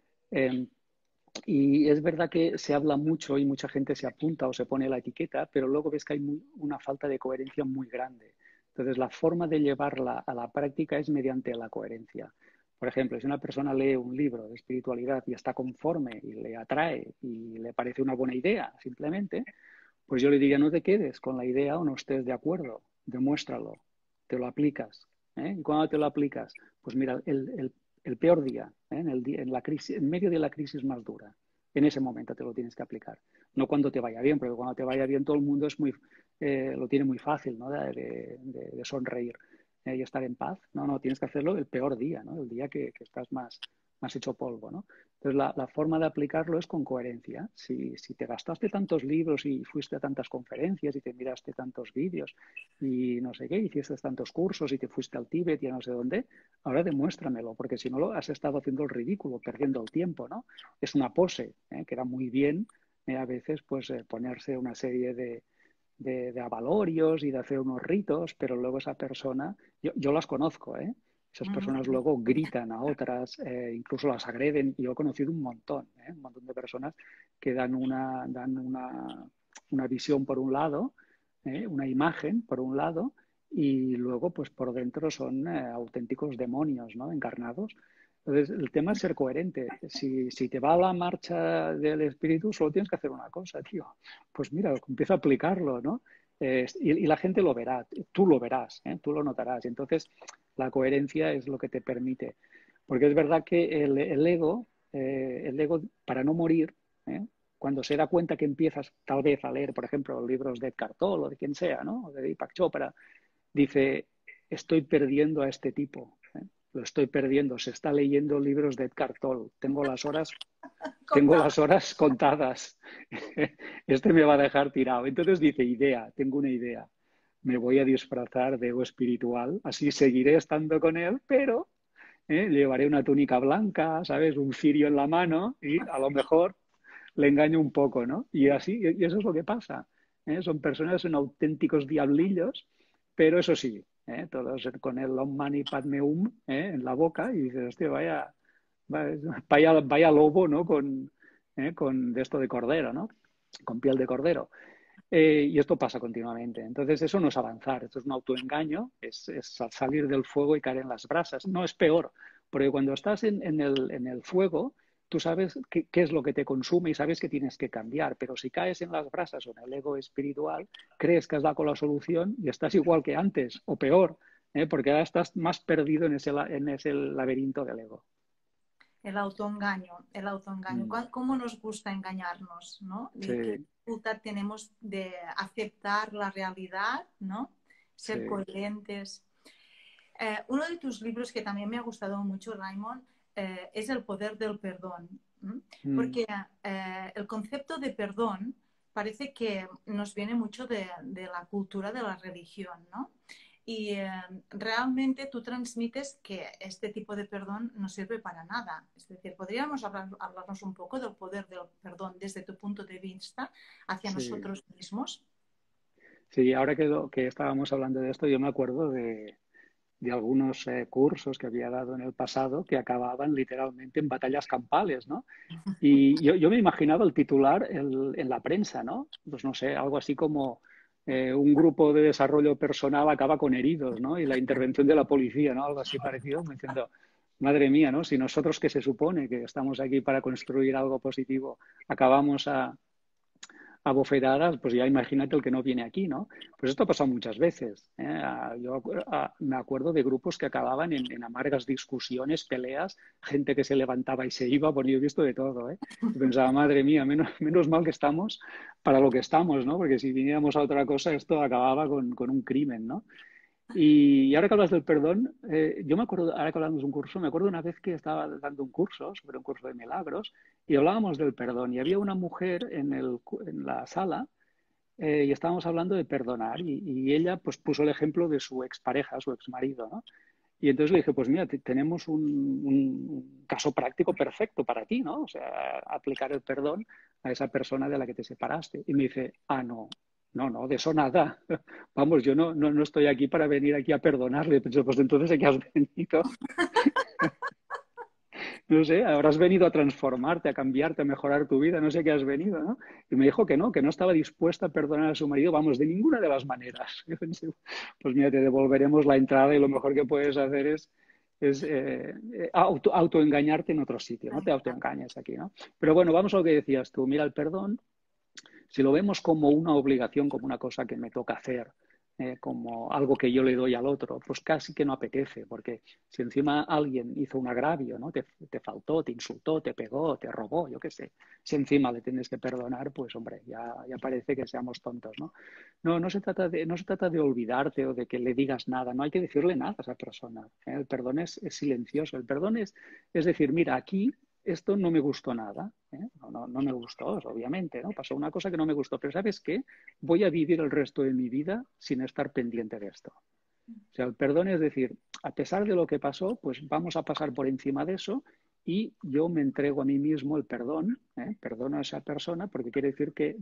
Y es verdad que se habla mucho y mucha gente se apunta o se pone la etiqueta, pero luego ves que hay una falta de coherencia muy grande. Entonces, la forma de llevarla a la práctica es mediante la coherencia. Por ejemplo, si una persona lee un libro de espiritualidad y está conforme y le atrae y le parece una buena idea, simplemente, pues yo le diría, no te quedes con la idea o no estés de acuerdo, demuéstralo, te lo aplicas. Y cuando te lo aplicas, pues mira, el peor día, en medio de la crisis más dura, en ese momento te lo tienes que aplicar. No cuando te vaya bien, porque cuando te vaya bien todo el mundo lo tiene muy fácil, ¿no? De sonreír y estar en paz. No, no, tienes que hacerlo el peor día, ¿no? El día que estás más hecho polvo, ¿no? Entonces, la forma de aplicarlo es con coherencia. Si te gastaste tantos libros y fuiste a tantas conferencias y te miraste tantos vídeos y no sé qué, hiciste tantos cursos y te fuiste al Tíbet y a no sé dónde, ahora demuéstramelo, porque si no lo has estado haciendo el ridículo, perdiendo el tiempo, ¿no? Es una pose, que era muy bien a veces pues ponerse una serie de avalorios y de hacer unos ritos, pero luego esa persona, yo las conozco, esas personas luego gritan a otras, incluso las agreden. Y yo he conocido un montón de personas que dan una visión por un lado, una imagen por un lado, y luego pues por dentro son auténticos demonios, ¿no? Encarnados. Entonces, el tema es ser coherente. Si te va a la marcha del espíritu, solo tienes que hacer una cosa, tío. Pues mira, empieza a aplicarlo, ¿no? Y la gente lo verá, tú lo verás, tú lo notarás. Y entonces, la coherencia es lo que te permite. Porque es verdad que el ego, para no morir, cuando se da cuenta que empiezas tal vez a leer, por ejemplo, libros de Eckhart Tolle o de quien sea, ¿no? O de Deepak Chopra, dice, estoy perdiendo a este tipo. Lo estoy perdiendo. Se está leyendo libros de Eckhart Tolle. Tengo las horas contadas. Este me va a dejar tirado. Entonces dice, tengo una idea. Me voy a disfrazar de ego espiritual, así seguiré estando con él, pero llevaré una túnica blanca, ¿sabes? Un cirio en la mano y a lo mejor le engaño un poco, ¿no? Y así, y eso es lo que pasa. Son personas, son auténticos diablillos, pero eso sí, todos con el Om Mani Padme Hum en la boca y dices, hostia, vaya lobo, ¿no? Con de esto de cordero, ¿no? Con piel de cordero. Y esto pasa continuamente. Entonces, eso no es avanzar, esto es un autoengaño, es salir del fuego y caer en las brasas. No, es peor, porque cuando estás en el fuego, tú sabes qué es lo que te consume y sabes que tienes que cambiar, pero si caes en las brasas o en el ego espiritual, crees que has dado con la solución y estás igual que antes, o peor, porque ahora estás más perdido en ese laberinto del ego. El autoengaño, el autoengaño. ¿Cómo nos gusta engañarnos, ¿no? Sí. Y qué dificultad tenemos de aceptar la realidad, ¿no? Ser coherentes. Uno de tus libros que también me ha gustado mucho, Raymond, es El poder del perdón. Porque el concepto de perdón parece que nos viene mucho de la cultura de la religión, ¿no? Y realmente tú transmites que este tipo de perdón no sirve para nada. Es decir, ¿podríamos hablarnos un poco del poder del perdón desde tu punto de vista hacia nosotros mismos? Sí, ahora que estábamos hablando de esto, yo me acuerdo de algunos cursos que había dado en el pasado que acababan literalmente en batallas campales, ¿no? Y yo me imaginaba el titular en la prensa, ¿no? Pues no sé, algo así como un grupo de desarrollo personal acaba con heridos, ¿no? Y la intervención de la policía, ¿no? Algo así parecido, diciendo, madre mía, ¿no? Si nosotros que se supone que estamos aquí para construir algo positivo, acabamos a bofetadas, pues ya imagínate el que no viene aquí, ¿no? Pues esto ha pasado muchas veces. Yo me acuerdo de grupos que acababan en amargas discusiones, peleas, gente que se levantaba y se iba, bueno, yo he visto de todo, ¿eh? Y pensaba, madre mía, menos mal que estamos para lo que estamos, ¿no? Porque si viniéramos a otra cosa, esto acababa con un crimen, ¿no? Y ahora que hablas del perdón, yo me acuerdo, ahora que hablamos de un curso, me acuerdo una vez que estaba dando un curso sobre un curso de milagros y hablábamos del perdón y había una mujer en la sala y estábamos hablando de perdonar y ella pues puso el ejemplo de su expareja, su exmarido, ¿no? Y entonces le dije, pues mira, tenemos un caso práctico perfecto para ti, ¿no? O sea, aplicar el perdón a esa persona de la que te separaste. Y me dice, no, de eso nada. Vamos, yo no estoy aquí para venir aquí a perdonarle. Pues entonces, ¿a qué has venido? No sé, habrás venido a transformarte, a cambiarte, a mejorar tu vida, no sé qué has venido, ¿no? Y me dijo que no estaba dispuesta a perdonar a su marido, vamos, de ninguna de las maneras. Yo pensé, pues mira, te devolveremos la entrada y lo mejor que puedes hacer es autoengañarte en otro sitio, no te autoengañes aquí, ¿no? Pero bueno, vamos a lo que decías tú, mira, el perdón, si lo vemos como una obligación, como una cosa que me toca hacer, como algo que yo le doy al otro, pues casi que no apetece, porque si encima alguien hizo un agravio, ¿no? Te faltó, te insultó, te pegó, te robó, yo qué sé, si encima le tienes que perdonar, pues hombre, ya parece que seamos tontos, ¿no? No se trata de olvidarte o de que le digas nada, no hay que decirle nada a esa persona, ¿eh? El perdón es silencioso, el perdón es decir, mira, aquí esto no me gustó nada, ¿eh? No me gustó, obviamente, ¿no? Pasó una cosa que no me gustó, pero ¿sabes qué? Voy a vivir el resto de mi vida sin estar pendiente de esto. O sea, el perdón es decir, a pesar de lo que pasó, pues vamos a pasar por encima de eso y yo me entrego a mí mismo el perdón, ¿eh? Perdono a esa persona porque quiere decir que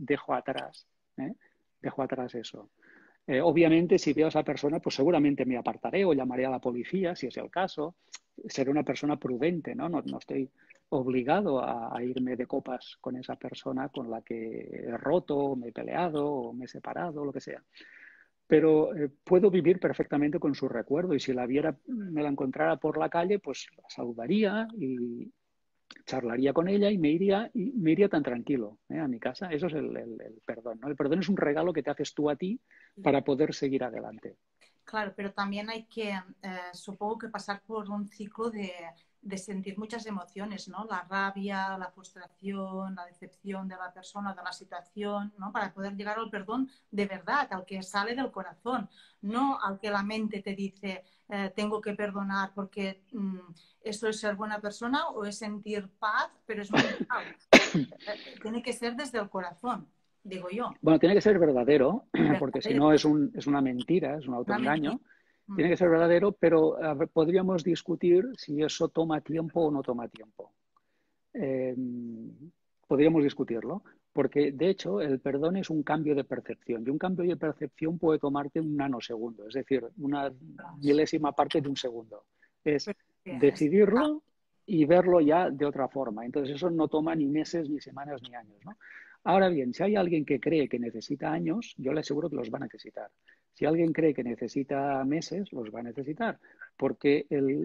¿eh? Dejo atrás eso. Obviamente, si veo a esa persona, pues seguramente me apartaré o llamaré a la policía, si es el caso. Seré una persona prudente, ¿no? No estoy obligado a irme de copas con esa persona con la que he roto, o me he peleado, o me he separado, lo que sea. Pero puedo vivir perfectamente con su recuerdo y si me la encontrara por la calle, pues la saludaría y charlaría con ella y me iría tan tranquilo, a mi casa. Eso es el perdón, ¿no? El perdón es un regalo que te haces tú a ti para poder seguir adelante. Claro, pero también hay que, supongo que pasar por un ciclo de sentir muchas emociones, ¿no? La rabia, la frustración, la decepción de la persona, de la situación, ¿no? Para poder llegar al perdón de verdad, al que sale del corazón, no al que la mente te dice, tengo que perdonar porque esto es ser buena persona o es sentir paz, pero es mental. Tiene que ser desde el corazón, digo yo. Bueno, tiene que ser verdadero, porque si Verdadero, no es una mentira, es un una mentira. autoengaño. Tiene que ser verdadero, pero podríamos discutir si eso toma tiempo o no toma tiempo. Eh, Podríamos discutirlo, porque de hecho el perdón es un cambio de percepción y un cambio de percepción puede tomarte un nanosegundo, es decir, una milésima parte de un segundo. Es decidirlo y verlo ya de otra forma. Entonces eso no toma ni meses, ni semanas, ni años, ¿no? Ahora bien, si hay alguien que cree que necesita años, yo le aseguro que los va a necesitar. Si alguien cree que necesita meses, los va a necesitar, porque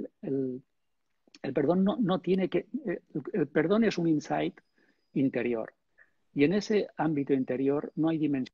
el perdón no tiene que... El perdón es un insight interior. Y en ese ámbito interior no hay dimensión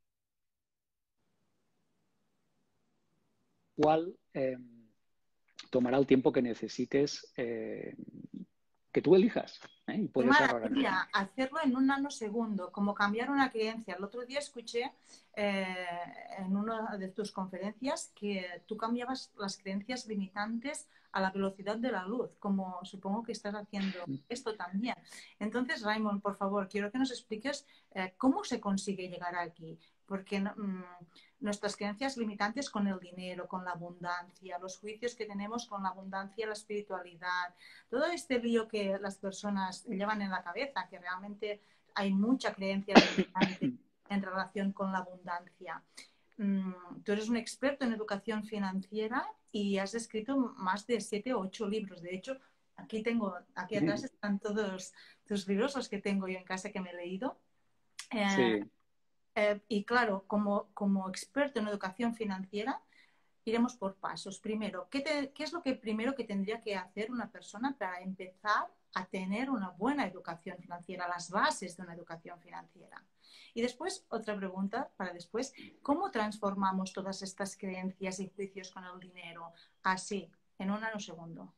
cual tomará el tiempo que necesites, que tú elijas. Y Qué puede ser ahora mismo. maravilla hacerlo en un nanosegundo, como cambiar una creencia. El otro día escuché en una de tus conferencias que tú cambiabas las creencias limitantes a la velocidad de la luz, como supongo que estás haciendo esto también. Entonces, Raymond, por favor, quiero que nos expliques cómo se consigue llegar aquí, porque nuestras creencias limitantes con el dinero, con la abundancia, los juicios que tenemos con la abundancia y la espiritualidad, todo este lío que las personas llevan en la cabeza, que realmente hay mucha creencia limitante en relación con la abundancia. Tú eres un experto en educación financiera y has escrito más de 7 o 8 libros. De hecho, aquí atrás están todos tus libros, los que tengo yo en casa que me he leído. Sí. Y claro, como experto en educación financiera, iremos por pasos. Primero, ¿qué es lo que primero que tendría que hacer una persona para empezar a tener una buena educación financiera, las bases de una educación financiera? Y después, otra pregunta para después, ¿cómo transformamos todas estas creencias y juicios con el dinero así, en un nanosegundo?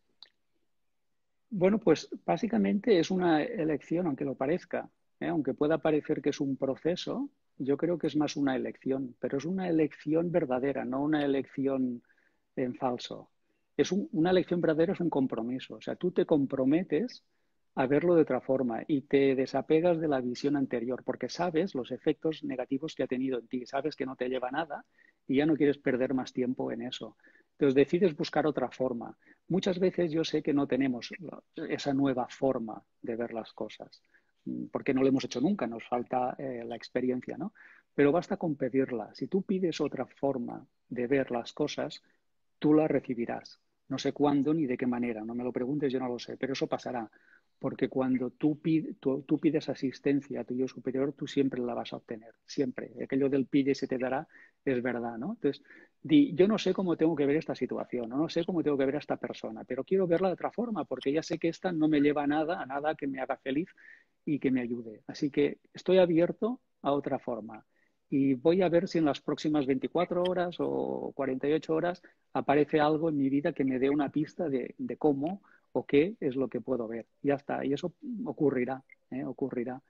Bueno, pues básicamente es una elección, aunque lo parezca, aunque pueda parecer que es un proceso, yo creo que es más una elección, pero es una elección verdadera, no una elección en falso. Una elección verdadera es un compromiso, o sea, tú te comprometes a verlo de otra forma y te desapegas de la visión anterior porque sabes los efectos negativos que ha tenido en ti, sabes que no te lleva a nada y ya no quieres perder más tiempo en eso. Entonces decides buscar otra forma. Muchas veces yo sé que no tenemos esa nueva forma de ver las cosas, porque no lo hemos hecho nunca, nos falta la experiencia, ¿no? Pero basta con pedirla. Si tú pides otra forma de ver las cosas, tú la recibirás. No sé cuándo ni de qué manera, no me lo preguntes, yo no lo sé, pero eso pasará. Porque cuando tú pides asistencia a tu yo superior, tú siempre la vas a obtener, siempre. Aquello del pide y se te dará es verdad, ¿no? Entonces, yo no sé cómo tengo que ver esta situación, no sé cómo tengo que ver a esta persona, pero quiero verla de otra forma, porque ya sé que esta no me lleva a nada que me haga feliz y que me ayude. Así que estoy abierto a otra forma. y voy a ver si en las próximas 24 horas o 48 horas aparece algo en mi vida que me dé una pista de cómo o qué es lo que puedo ver. Ya está, y eso ocurrirá, ocurrirá.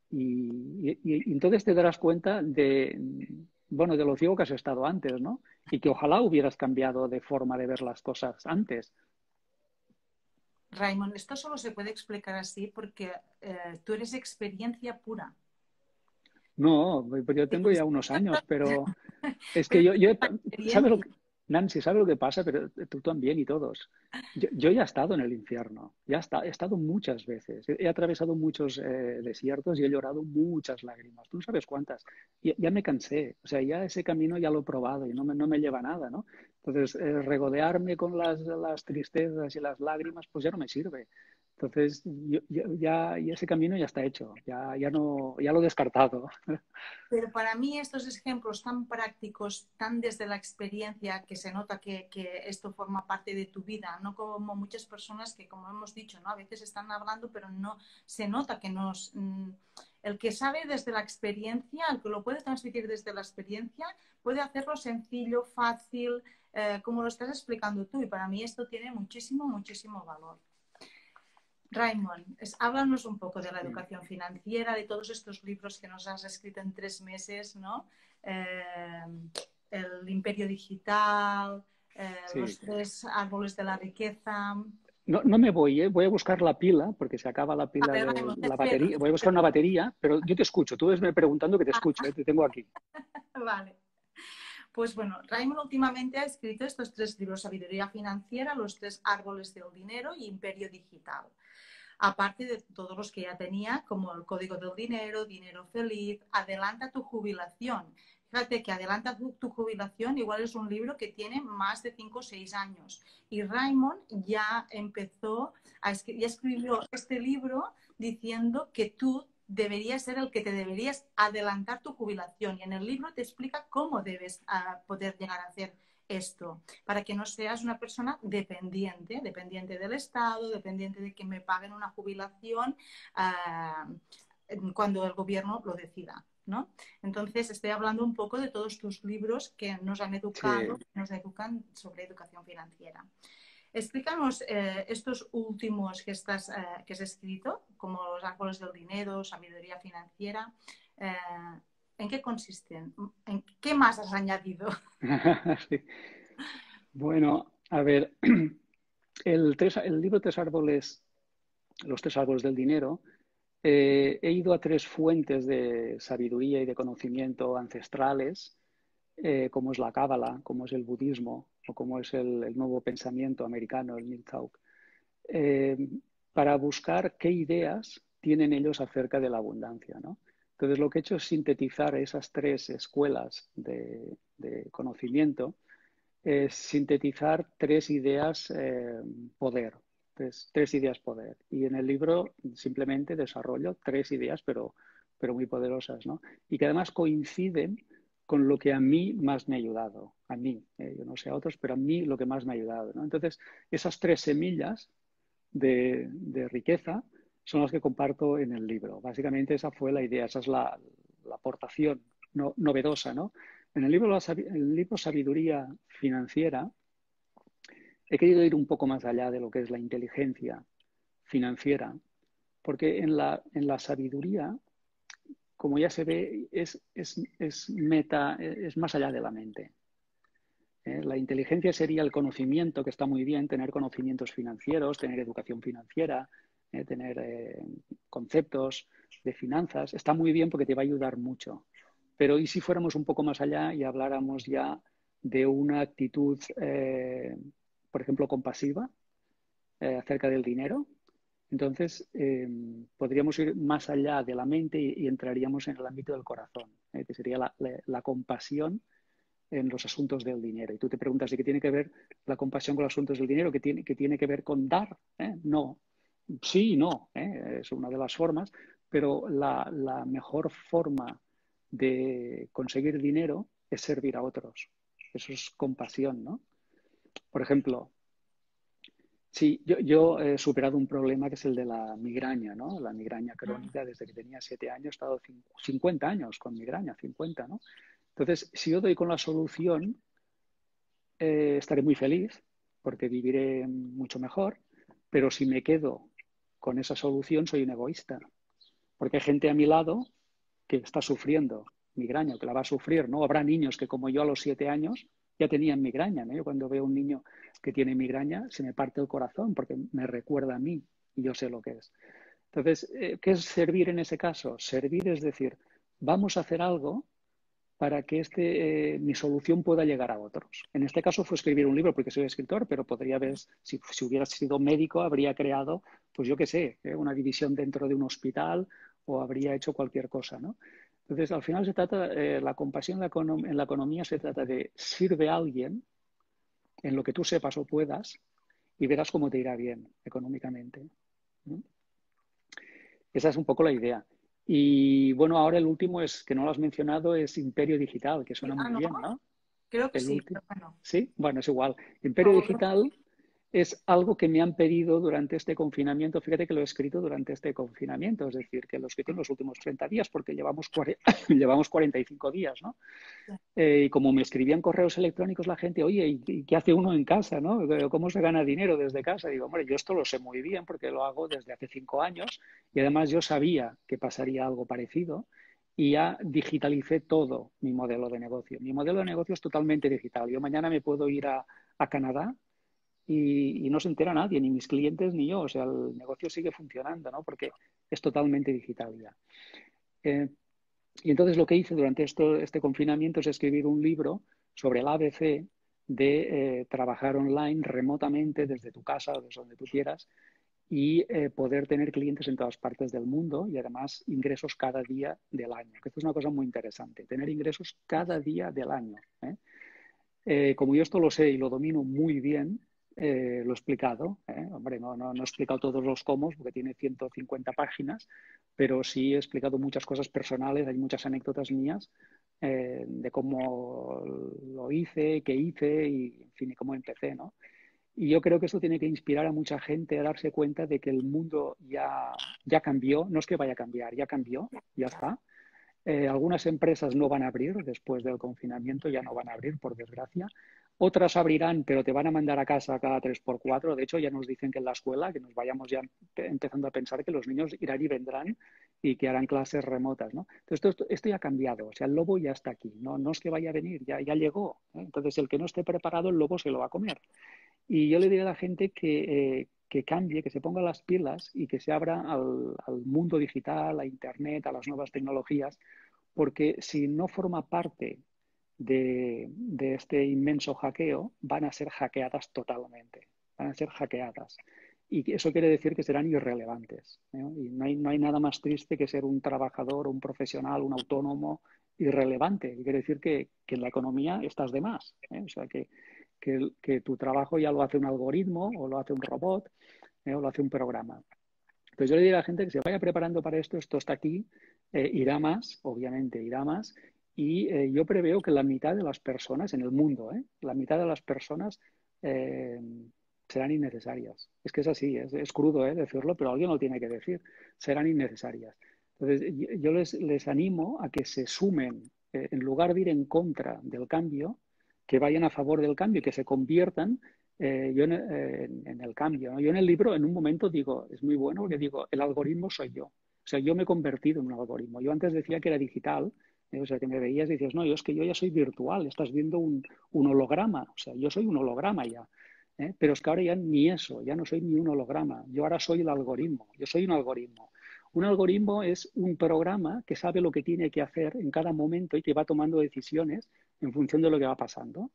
Y entonces te darás cuenta bueno, de lo ciego que has estado antes, ¿no? Y que ojalá hubieras cambiado de forma de ver las cosas antes. Raymond, esto solo se puede explicar así porque tú eres experiencia pura. No, pues yo tengo ya unos años, pero es que yo La ¿sabes experiencia. Nancy, ¿sabes lo que pasa? Pero tú también y todos. Yo ya he estado en el infierno, he estado muchas veces. He atravesado muchos desiertos y he llorado muchas lágrimas. Tú no sabes cuántas. Ya me cansé, o sea, ya ese camino ya lo he probado y no me lleva a nada, ¿no? Entonces, regodearme con las tristezas y las lágrimas, pues ya no me sirve. Entonces, ya ese camino ya está hecho, no, ya lo he descartado. Pero para mí estos ejemplos tan prácticos, tan desde la experiencia, que se nota que esto forma parte de tu vida, no como muchas personas que, como hemos dicho, ¿no? A veces están hablando, pero no se nota que nos... el que sabe desde la experiencia, el que lo puede transmitir desde la experiencia, puede hacerlo sencillo, fácil, como lo estás explicando tú. Y para mí esto tiene muchísimo, muchísimo valor. Raymond, háblanos un poco de la educación financiera, de todos estos libros que nos has escrito en 3 meses, ¿no? Eh, el imperio digital, Sí. los 3 árboles de la riqueza. No me voy, ¿eh? Voy a buscar la pila, porque se acaba la A pila ver, de Raymond, te la espero, batería. te Voy a buscar una espero. batería, pero yo te escucho. Tú ves preguntando que te escucho, ¿eh? Te tengo aquí. Vale. Pues bueno, Raymond últimamente ha escrito estos 3 libros: Sabiduría financiera, Los 3 árboles del dinero y Imperio digital. Aparte de todos los que ya tenía, como El código del dinero, Dinero feliz, Adelanta tu jubilación. Fíjate que Adelanta tu jubilación igual es un libro que tiene más de 5 o 6 años. Y Raymond ya ya escribió este libro diciendo que tú deberías ser el que te deberías adelantar tu jubilación. Y en el libro te explica cómo debes poder llegar a hacer esto, para que no seas una persona dependiente del Estado, dependiente de que me paguen una jubilación cuando el gobierno lo decida, ¿no? Entonces, estoy hablando un poco de todos tus libros que nos han educado, Sí. nos educan sobre educación financiera. Explícanos estos últimos que has escrito, como Los árboles del dinero, Sabiduría financiera. ¿En qué consisten? ¿En qué más has añadido? Sí. Bueno, a ver, el libro Tres árboles, Los 3 árboles del dinero, he ido a 3 fuentes de sabiduría y de conocimiento ancestrales, como es la Cábala, como es el budismo o como es el nuevo pensamiento americano, el New Thought, eh, para buscar qué ideas tienen ellos acerca de la abundancia, ¿no? Entonces, lo que he hecho es sintetizar esas 3 escuelas de conocimiento, es sintetizar 3 ideas poder, 3 ideas poder. Y en el libro simplemente desarrollo 3 ideas, pero muy poderosas, ¿no? Y que además coinciden con lo que a mí más me ha ayudado. A mí, yo no sé a otros, pero a mí lo que más me ha ayudado, ¿no? Entonces, esas 3 semillas de riqueza son las que comparto en el libro. Básicamente esa fue la idea, esa es la aportación novedosa, ¿no? En el libro Sabiduría Financiera he querido ir un poco más allá de lo que es la inteligencia financiera, porque en la sabiduría, como ya se ve, es más allá de la mente. La inteligencia sería el conocimiento, que está muy bien, tener conocimientos financieros, tener educación financiera, tener conceptos de finanzas. Está muy bien porque te va a ayudar mucho. Pero ¿y si fuéramos un poco más allá y habláramos ya de una actitud, por ejemplo, compasiva acerca del dinero? Entonces, podríamos ir más allá de la mente y entraríamos en el ámbito del corazón, que sería la compasión en los asuntos del dinero. Y tú te preguntas, ¿de qué tiene que ver la compasión con los asuntos del dinero? ¿Qué tiene que ver con dar? No. Sí y no, es una de las formas, pero la mejor forma de conseguir dinero es servir a otros. Eso es compasión, ¿no? Por ejemplo, Sí, yo he superado un problema que es el de la migraña, ¿no? La migraña Mm. crónica desde que tenía 7 años, he estado 50 años con migraña, 50, ¿no? Entonces, si yo doy con la solución, estaré muy feliz porque viviré mucho mejor, pero si me quedo con esa solución, soy un egoísta, porque hay gente a mi lado que está sufriendo migraña, que la va a sufrir, ¿no? Habrá niños que como yo a los 7 años ya tenían migraña, ¿no? Yo cuando veo a un niño que tiene migraña se me parte el corazón porque me recuerda a mí y yo sé lo que es. Entonces, ¿qué es servir en ese caso? Servir es decir, vamos a hacer algo para que mi solución pueda llegar a otros. En este caso fue escribir un libro porque soy escritor, pero podría haber, si hubiera sido médico, habría creado, pues yo qué sé, una división dentro de un hospital o habría hecho cualquier cosa, ¿no? Entonces, al final se trata, la compasión en la economía se trata de sirve a alguien en lo que tú sepas o puedas y verás cómo te irá bien económicamente, ¿no? Esa es un poco la idea. Y bueno, ahora el último es, que no lo has mencionado, es Imperio Digital, que Sí, suena ah, muy no, bien, ¿no? creo que El sí, último. pero bueno, Sí, bueno, es igual. por Imperio favor. Digital es algo que me han pedido durante este confinamiento. Fíjate que lo he escrito durante este confinamiento, es decir, que lo he escrito en los últimos 30 días porque llevamos 45 días, ¿no? Y como me escribían correos electrónicos la gente, oye, ¿y qué hace uno en casa, no? ¿Cómo se gana dinero desde casa? Digo, hombre, yo esto lo sé muy bien porque lo hago desde hace 5 años y además yo sabía que pasaría algo parecido y ya digitalicé todo mi modelo de negocio. Mi modelo de negocio es totalmente digital. Yo mañana me puedo ir a Canadá y no se entera nadie, ni mis clientes ni yo. O sea, el negocio sigue funcionando, ¿no? Porque es totalmente digital ya. Eh, y entonces lo que hice durante este confinamiento es escribir un libro sobre el ABC de trabajar online remotamente desde tu casa o desde donde tú quieras y poder tener clientes en todas partes del mundo y además ingresos cada día del año. Que esto es una cosa muy interesante, tener ingresos cada día del año, ¿eh? Como yo esto lo sé y lo domino muy bien, lo he explicado. Hombre, no he explicado todos los cómo, porque tiene 150 páginas, pero sí he explicado muchas cosas personales, hay muchas anécdotas mías de cómo lo hice, qué hice y, en fin, y cómo empecé, ¿no? Y yo creo que esto tiene que inspirar a mucha gente a darse cuenta de que el mundo ya cambió, no es que vaya a cambiar, ya cambió, ya está. Algunas empresas no van a abrir después del confinamiento, ya no van a abrir, por desgracia. Otras abrirán, pero te van a mandar a casa cada 3 por 4. De hecho, ya nos dicen que en la escuela, que nos vayamos ya empezando a pensar que los niños irán y vendrán y que harán clases remotas, ¿no? Entonces, esto ya ha cambiado. O sea, el lobo ya está aquí. No es que vaya a venir, ya llegó, ¿eh? Entonces, el que no esté preparado, el lobo se lo va a comer. Y yo le diría a la gente que cambie, que se ponga las pilas y que se abra al mundo digital, a Internet, a las nuevas tecnologías, porque si no forma parte de este inmenso hackeo, van a ser hackeadas totalmente, van a ser hackeadas. Y eso quiere decir que serán irrelevantes, ¿no? Y no hay nada más triste que ser un trabajador, un profesional, un autónomo irrelevante. Y quiere decir que en la economía estás de más, ¿eh? O sea, que tu trabajo ya lo hace un algoritmo o lo hace un robot, o lo hace un programa. Entonces yo le diría a la gente que se vaya preparando para esto está aquí, irá más, obviamente irá más, y yo preveo que la mitad de las personas en el mundo, la mitad de las personas eh, serán innecesarias. Es que es así, es crudo decirlo, pero alguien lo tiene que decir, serán innecesarias. Entonces yo les animo a que se sumen, en lugar de ir en contra del cambio, que vayan a favor del cambio, que se conviertan yo en el cambio, ¿no? Yo en el libro, en un momento digo, es muy bueno porque digo, el algoritmo soy yo. O sea, yo me he convertido en un algoritmo. Yo antes decía que era digital, o sea, que me veías y dices, no, yo es que yo ya soy virtual, estás viendo un holograma. O sea, yo soy un holograma ya. Pero es que ahora ya ni eso, ya no soy ni un holograma. Yo ahora soy el algoritmo. Yo soy un algoritmo. Un algoritmo es un programa que sabe lo que tiene que hacer en cada momento y que va tomando decisiones en función de lo que va pasando.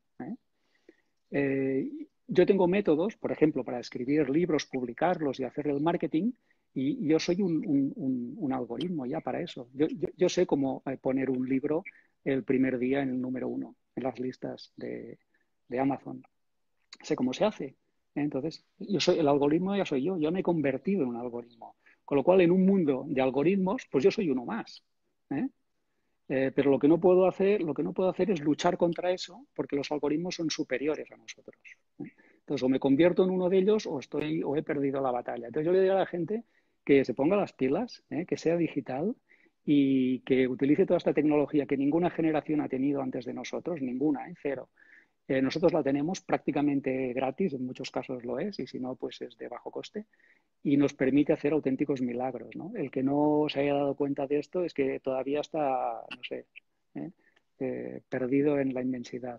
Yo tengo métodos, por ejemplo, para escribir libros, publicarlos y hacer el marketing, y yo soy un algoritmo ya para eso. Yo sé cómo poner un libro el primer día en el número 1 en las listas de Amazon. Sé cómo se hace. Entonces, el algoritmo ya soy yo. Yo me he convertido en un algoritmo. Con lo cual, en un mundo de algoritmos, pues yo soy uno más. ¿eh? Pero lo que no puedo hacer es luchar contra eso porque los algoritmos son superiores a nosotros. Entonces, o me convierto en uno de ellos o he perdido la batalla. Entonces, yo le diría a la gente que se ponga las pilas, que sea digital y que utilice toda esta tecnología que ninguna generación ha tenido antes de nosotros, ninguna, cero. Nosotros la tenemos prácticamente gratis, en muchos casos lo es, y si no, pues es de bajo coste, y nos permite hacer auténticos milagros, ¿no? El que no se haya dado cuenta de esto es que todavía está, no sé, perdido en la inmensidad.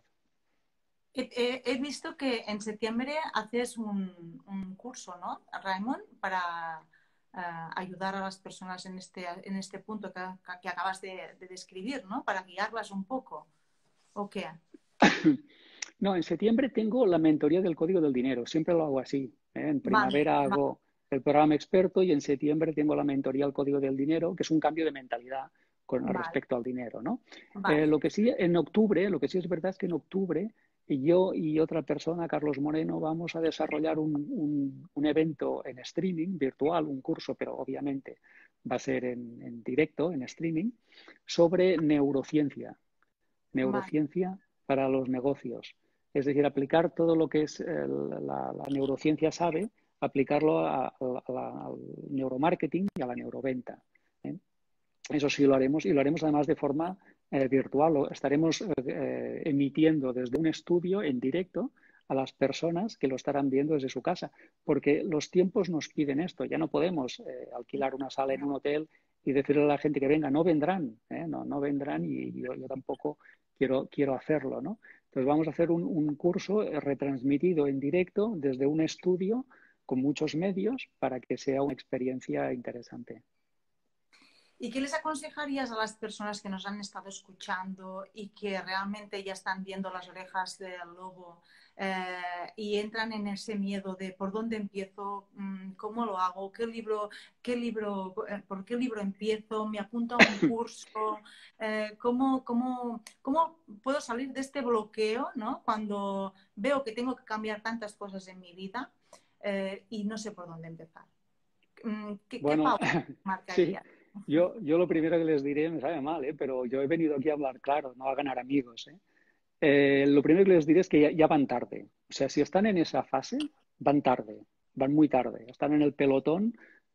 He visto que en septiembre haces un curso, ¿no, Raymond? Para ayudar a las personas en este punto que acabas de describir, ¿no? Para guiarlas un poco. ¿O qué? No, en septiembre tengo la mentoría del Código del Dinero. Siempre lo hago así. En Vale, primavera vale, hago el programa experto y en septiembre tengo la mentoría del Código del Dinero, que es un cambio de mentalidad con vale, respecto al dinero, ¿no? vale, Lo que sí, en octubre, lo que sí es verdad es que en octubre yo y otra persona, Carlos Moreno, vamos a desarrollar un evento en streaming virtual, un curso, pero obviamente va a ser en directo, en streaming, sobre neurociencia. vale. Neurociencia para los negocios. Es decir, aplicar todo lo que es la neurociencia sabe, aplicarlo al neuromarketing y a la neuroventa. ¿eh? Eso sí lo haremos y lo haremos además de forma virtual. Estaremos emitiendo desde un estudio en directo a las personas que lo estarán viendo desde su casa, porque los tiempos nos piden esto. Ya no podemos alquilar una sala en un hotel y decirle a la gente que venga. No vendrán, no vendrán y yo tampoco quiero hacerlo, ¿no? Entonces vamos a hacer un curso retransmitido en directo desde un estudio con muchos medios para que sea una experiencia interesante. ¿Y qué les aconsejarías a las personas que nos han estado escuchando y que realmente ya están viendo las orejas del lobo y entran en ese miedo de por dónde empiezo, cómo lo hago, por qué libro empiezo, me apunto a un curso, cómo puedo salir de este bloqueo, ¿no? Cuando veo que tengo que cambiar tantas cosas en mi vida y no sé por dónde empezar? ¿Qué Bueno, pauta sí, marcaría? yo lo primero que les diré, me sabe mal, pero yo he venido aquí a hablar claro, no a ganar amigos. Lo primero que les diré es que ya van tarde. O sea, si están en esa fase, van tarde, van muy tarde. Están en el pelotón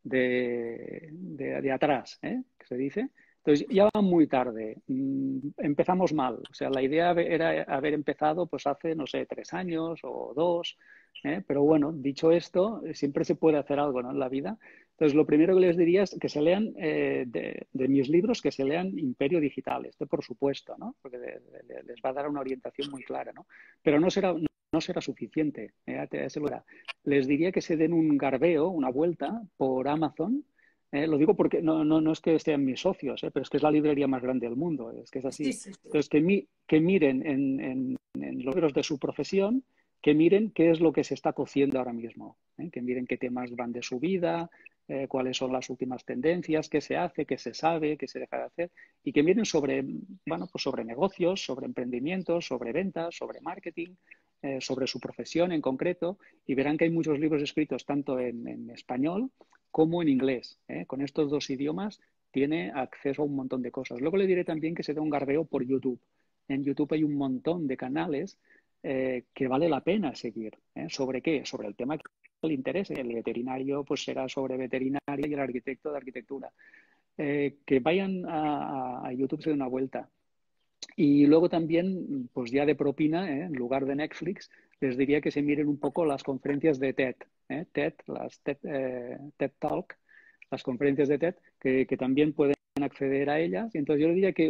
de atrás, que se dice. Entonces, ya van muy tarde. Empezamos mal. O sea, la idea era haber empezado pues hace, no sé, 3 años o 2. Pero bueno, dicho esto, siempre se puede hacer algo, ¿no? En la vida. Entonces, lo primero que les diría es que se lean de mis libros, que se lean Imperio Digital, este por supuesto, ¿no? Porque les va a dar una orientación muy clara, ¿no? Pero no será suficiente, te aseguro. Les diría que se den un garbeo, una vuelta por Amazon. Lo digo porque no es que sean mis socios, pero es que es la librería más grande del mundo, es que es Sí, así. sí, sí. Entonces, que miren en los libros de su profesión, que miren qué es lo que se está cociendo ahora mismo, que miren qué temas van de su vida, cuáles son las últimas tendencias, qué se hace, qué se sabe, qué se deja de hacer, y que miren sobre, bueno, pues sobre negocios, sobre emprendimientos, sobre ventas, sobre marketing, sobre su profesión en concreto, y verán que hay muchos libros escritos tanto en español como en inglés. Con estos dos idiomas tiene acceso a un montón de cosas. Luego le diré también que se dé un garbeo por YouTube. En YouTube hay un montón de canales que vale la pena seguir. ¿Sobre qué? Sobre el tema que le interese. El veterinario pues será sobre veterinaria y el arquitecto de arquitectura. Que vayan a YouTube, se den una vuelta. Y luego también, pues ya de propina, en lugar de Netflix, les diría que se miren un poco las conferencias de TED, las TED Talk, las conferencias de TED, que también pueden acceder a ellas. Y entonces yo les diría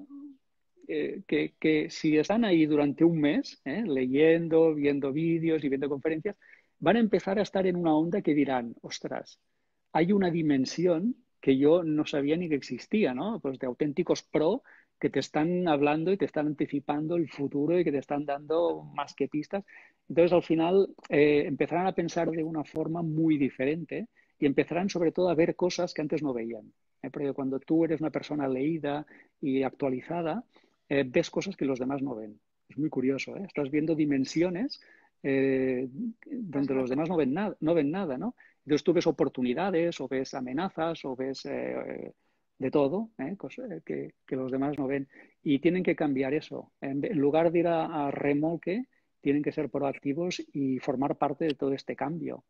que si están ahí durante un mes, leyendo, viendo vídeos y viendo conferencias, van a empezar a estar en una onda que dirán, ostras, hay una dimensión que yo no sabía ni que existía, ¿no? Pues de auténticos pro que te están hablando y te están anticipando el futuro y que te están dando más que pistas. Entonces, al final, empezarán a pensar de una forma muy diferente y empezarán sobre todo a ver cosas que antes no veían. Porque cuando tú eres una persona leída y actualizada, ves cosas que los demás no ven. Es muy curioso, ¿eh? Estás viendo dimensiones Es donde los verdad. demás no ven nada, ¿no? Entonces tú ves oportunidades o ves amenazas o ves de todo que los demás no ven. Y tienen que cambiar eso. En lugar de ir a remolque, tienen que ser proactivos y formar parte de todo este cambio.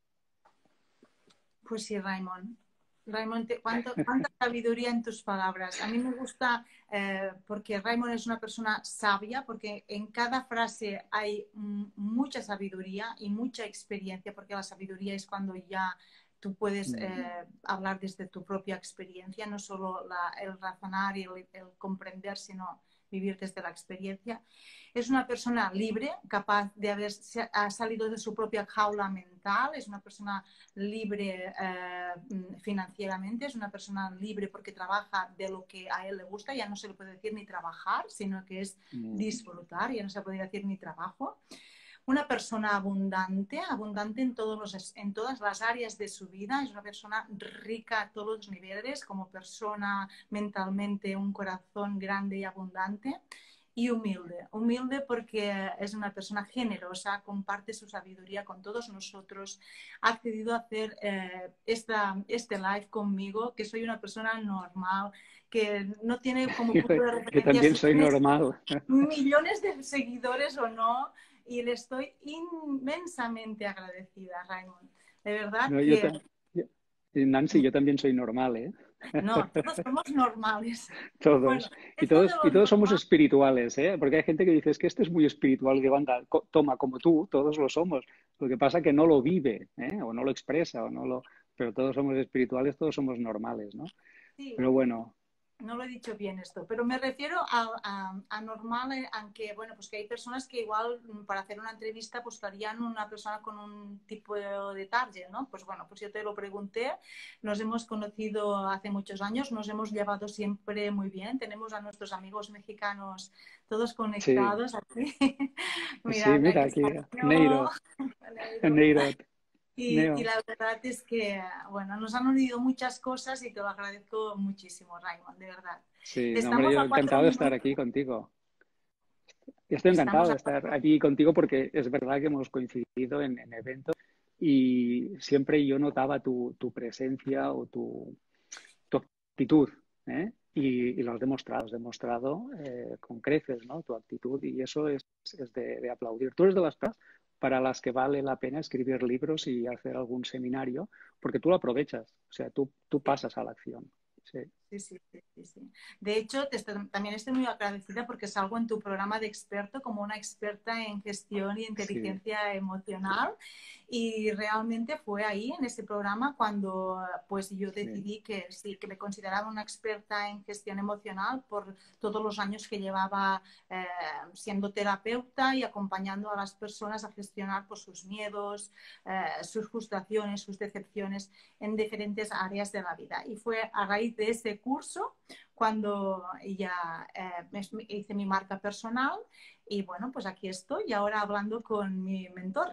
Pues sí, Raymond. Raymond, cuánta sabiduría en tus palabras. A mí me gusta porque Raymond es una persona sabia, porque en cada frase hay mucha sabiduría y mucha experiencia, porque la sabiduría es cuando ya tú puedes hablar desde tu propia experiencia, no solo el razonar y el comprender, sino vivir desde la experiencia. Es una persona libre, capaz de haber salido de su propia jaula mental, es una persona libre financieramente, es una persona libre porque trabaja de lo que a él le gusta, ya no se le puede decir ni trabajar, sino que es disfrutar, ya no se puede decir ni trabajo. Una persona abundante, abundante en todas las áreas de su vida, es una persona rica a todos los niveles, como persona, mentalmente, un corazón grande y abundante. Y humilde, humilde porque es una persona generosa, comparte su sabiduría con todos nosotros, ha accedido a hacer este live conmigo, que soy una persona normal, que no tiene como punto de Yo referencia también si soy tienes normal. millones de seguidores o no, y le estoy inmensamente agradecida, Raymond. De verdad No, que Nancy, yo también soy normal, ¿eh? no, todos somos normales. Bueno, Todos. esto de Y lo todos somos normal, espirituales, ¿eh? Porque hay gente que dice, es que este es muy espiritual. Y digo, anda, toma, como tú, todos lo somos. Lo que pasa es que no lo vive, ¿eh? O no lo expresa, o no lo... Pero todos somos espirituales, todos somos normales, ¿no? sí, Pero bueno, no lo he dicho bien esto, pero me refiero a normal, aunque, bueno, pues que hay personas que igual para hacer una entrevista buscarían una persona con un tipo de target, ¿no? Pues bueno, pues yo te lo pregunté, nos hemos conocido hace muchos años, nos hemos llevado siempre muy bien, tenemos a nuestros amigos mexicanos todos sí, conectados aquí. sí, Mira, mira aquí aquí, está Neiro, Neiro. Neiro, Y Neo. la verdad es que, bueno, nos han unido muchas cosas y te lo agradezco muchísimo, Raymond, de verdad. Sí, no, hombre, Estamos yo a cuatro encantado de estar minutos. aquí contigo. Yo estoy Estamos encantado de a estar cuatro. aquí contigo porque es verdad que hemos coincidido en eventos y siempre yo notaba tu presencia o tu actitud, ¿eh? Y lo has demostrado con creces, ¿no? Tu actitud y eso es de aplaudir. Tú eres de las personas para las que vale la pena escribir libros y hacer algún seminario porque tú lo aprovechas, o sea, tú pasas a la acción. Sí, Sí, sí, sí, sí, sí. De hecho, también estoy muy agradecida porque salgo en tu programa de experto como una experta en gestión y sí, inteligencia emocional y realmente fue ahí en ese programa cuando pues yo sí. decidí que sí, que me consideraba una experta en gestión emocional por todos los años que llevaba siendo terapeuta y acompañando a las personas a gestionar pues, sus miedos, sus frustraciones, sus decepciones en diferentes áreas de la vida. Y fue a raíz de ese curso cuando ya hice mi marca personal y bueno, pues aquí estoy y ahora hablando con mi mentor.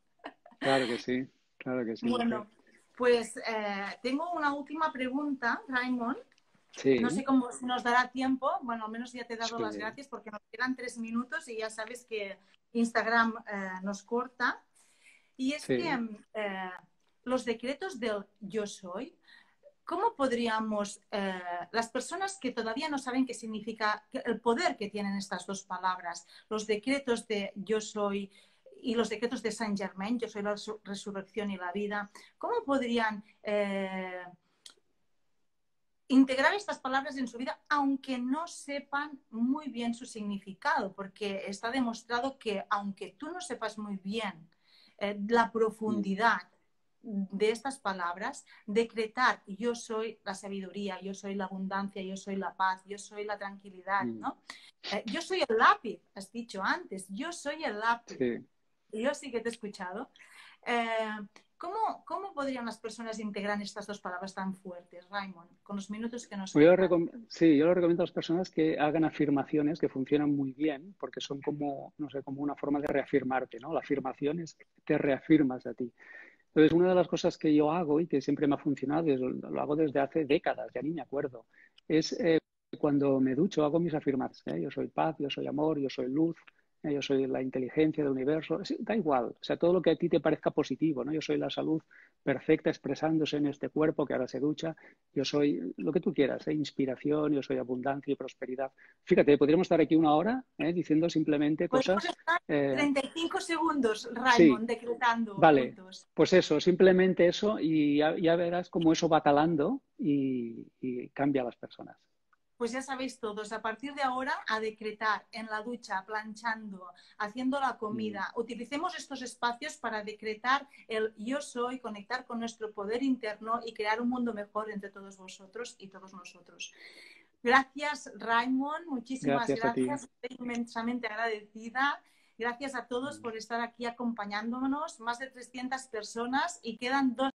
Claro que sí, mujer. Bueno, pues tengo una última pregunta, Raymond. No sé Sí, cómo si nos dará tiempo. Bueno, al menos ya te he dado las sí, gracias porque nos quedan 3 minutos y ya sabes que Instagram nos corta. Y es que sí. los decretos del yo soy, ¿cómo podríamos, las personas que todavía no saben qué significa, el poder que tienen estas dos palabras, los decretos de yo soy y los decretos de Saint Germain, yo soy la resurrección y la vida, ¿cómo podrían integrar estas palabras en su vida aunque no sepan muy bien su significado? Porque está demostrado que aunque tú no sepas muy bien la Mm, profundidad de estas palabras, decretar yo soy la sabiduría, yo soy la abundancia, yo soy la paz, yo soy la tranquilidad, mm, ¿no? Yo soy el lápiz, has dicho antes, yo soy el lápiz. sí. Yo sí que te he escuchado. Eh, ¿Cómo podrían las personas integrar estas dos palabras tan fuertes, Raymond, con los minutos que nos quedan? Sí, yo le recomiendo a las personas que hagan afirmaciones que funcionan muy bien, porque son como, no sé, como una forma de reafirmarte, ¿no? La afirmación es te reafirmas a ti. Entonces, una de las cosas que yo hago y que siempre me ha funcionado, y lo hago desde hace décadas, ya ni me acuerdo, es cuando me ducho hago mis afirmaciones, ¿eh? Yo soy paz, yo soy amor, yo soy luz, yo soy la inteligencia del universo, da igual, o sea, todo lo que a ti te parezca positivo, ¿no? Yo soy la salud perfecta expresándose en este cuerpo que ahora se ducha, yo soy lo que tú quieras, inspiración, yo soy abundancia y prosperidad. Fíjate, podríamos estar aquí una hora diciendo simplemente Podemos cosas. estar 35 segundos, Sí, Raymond, decretando vale, juntos. pues eso, simplemente eso y ya verás cómo eso va talando y cambia a las personas. Pues ya sabéis todos, a partir de ahora a decretar en la ducha, planchando, haciendo la comida. Utilicemos estos espacios para decretar el yo soy, conectar con nuestro poder interno y crear un mundo mejor entre todos vosotros y todos nosotros. Gracias, Raymond. Muchísimas Gracias a ti. gracias. Estoy inmensamente agradecida. Gracias a todos por estar aquí acompañándonos. Más de 300 personas y quedan 2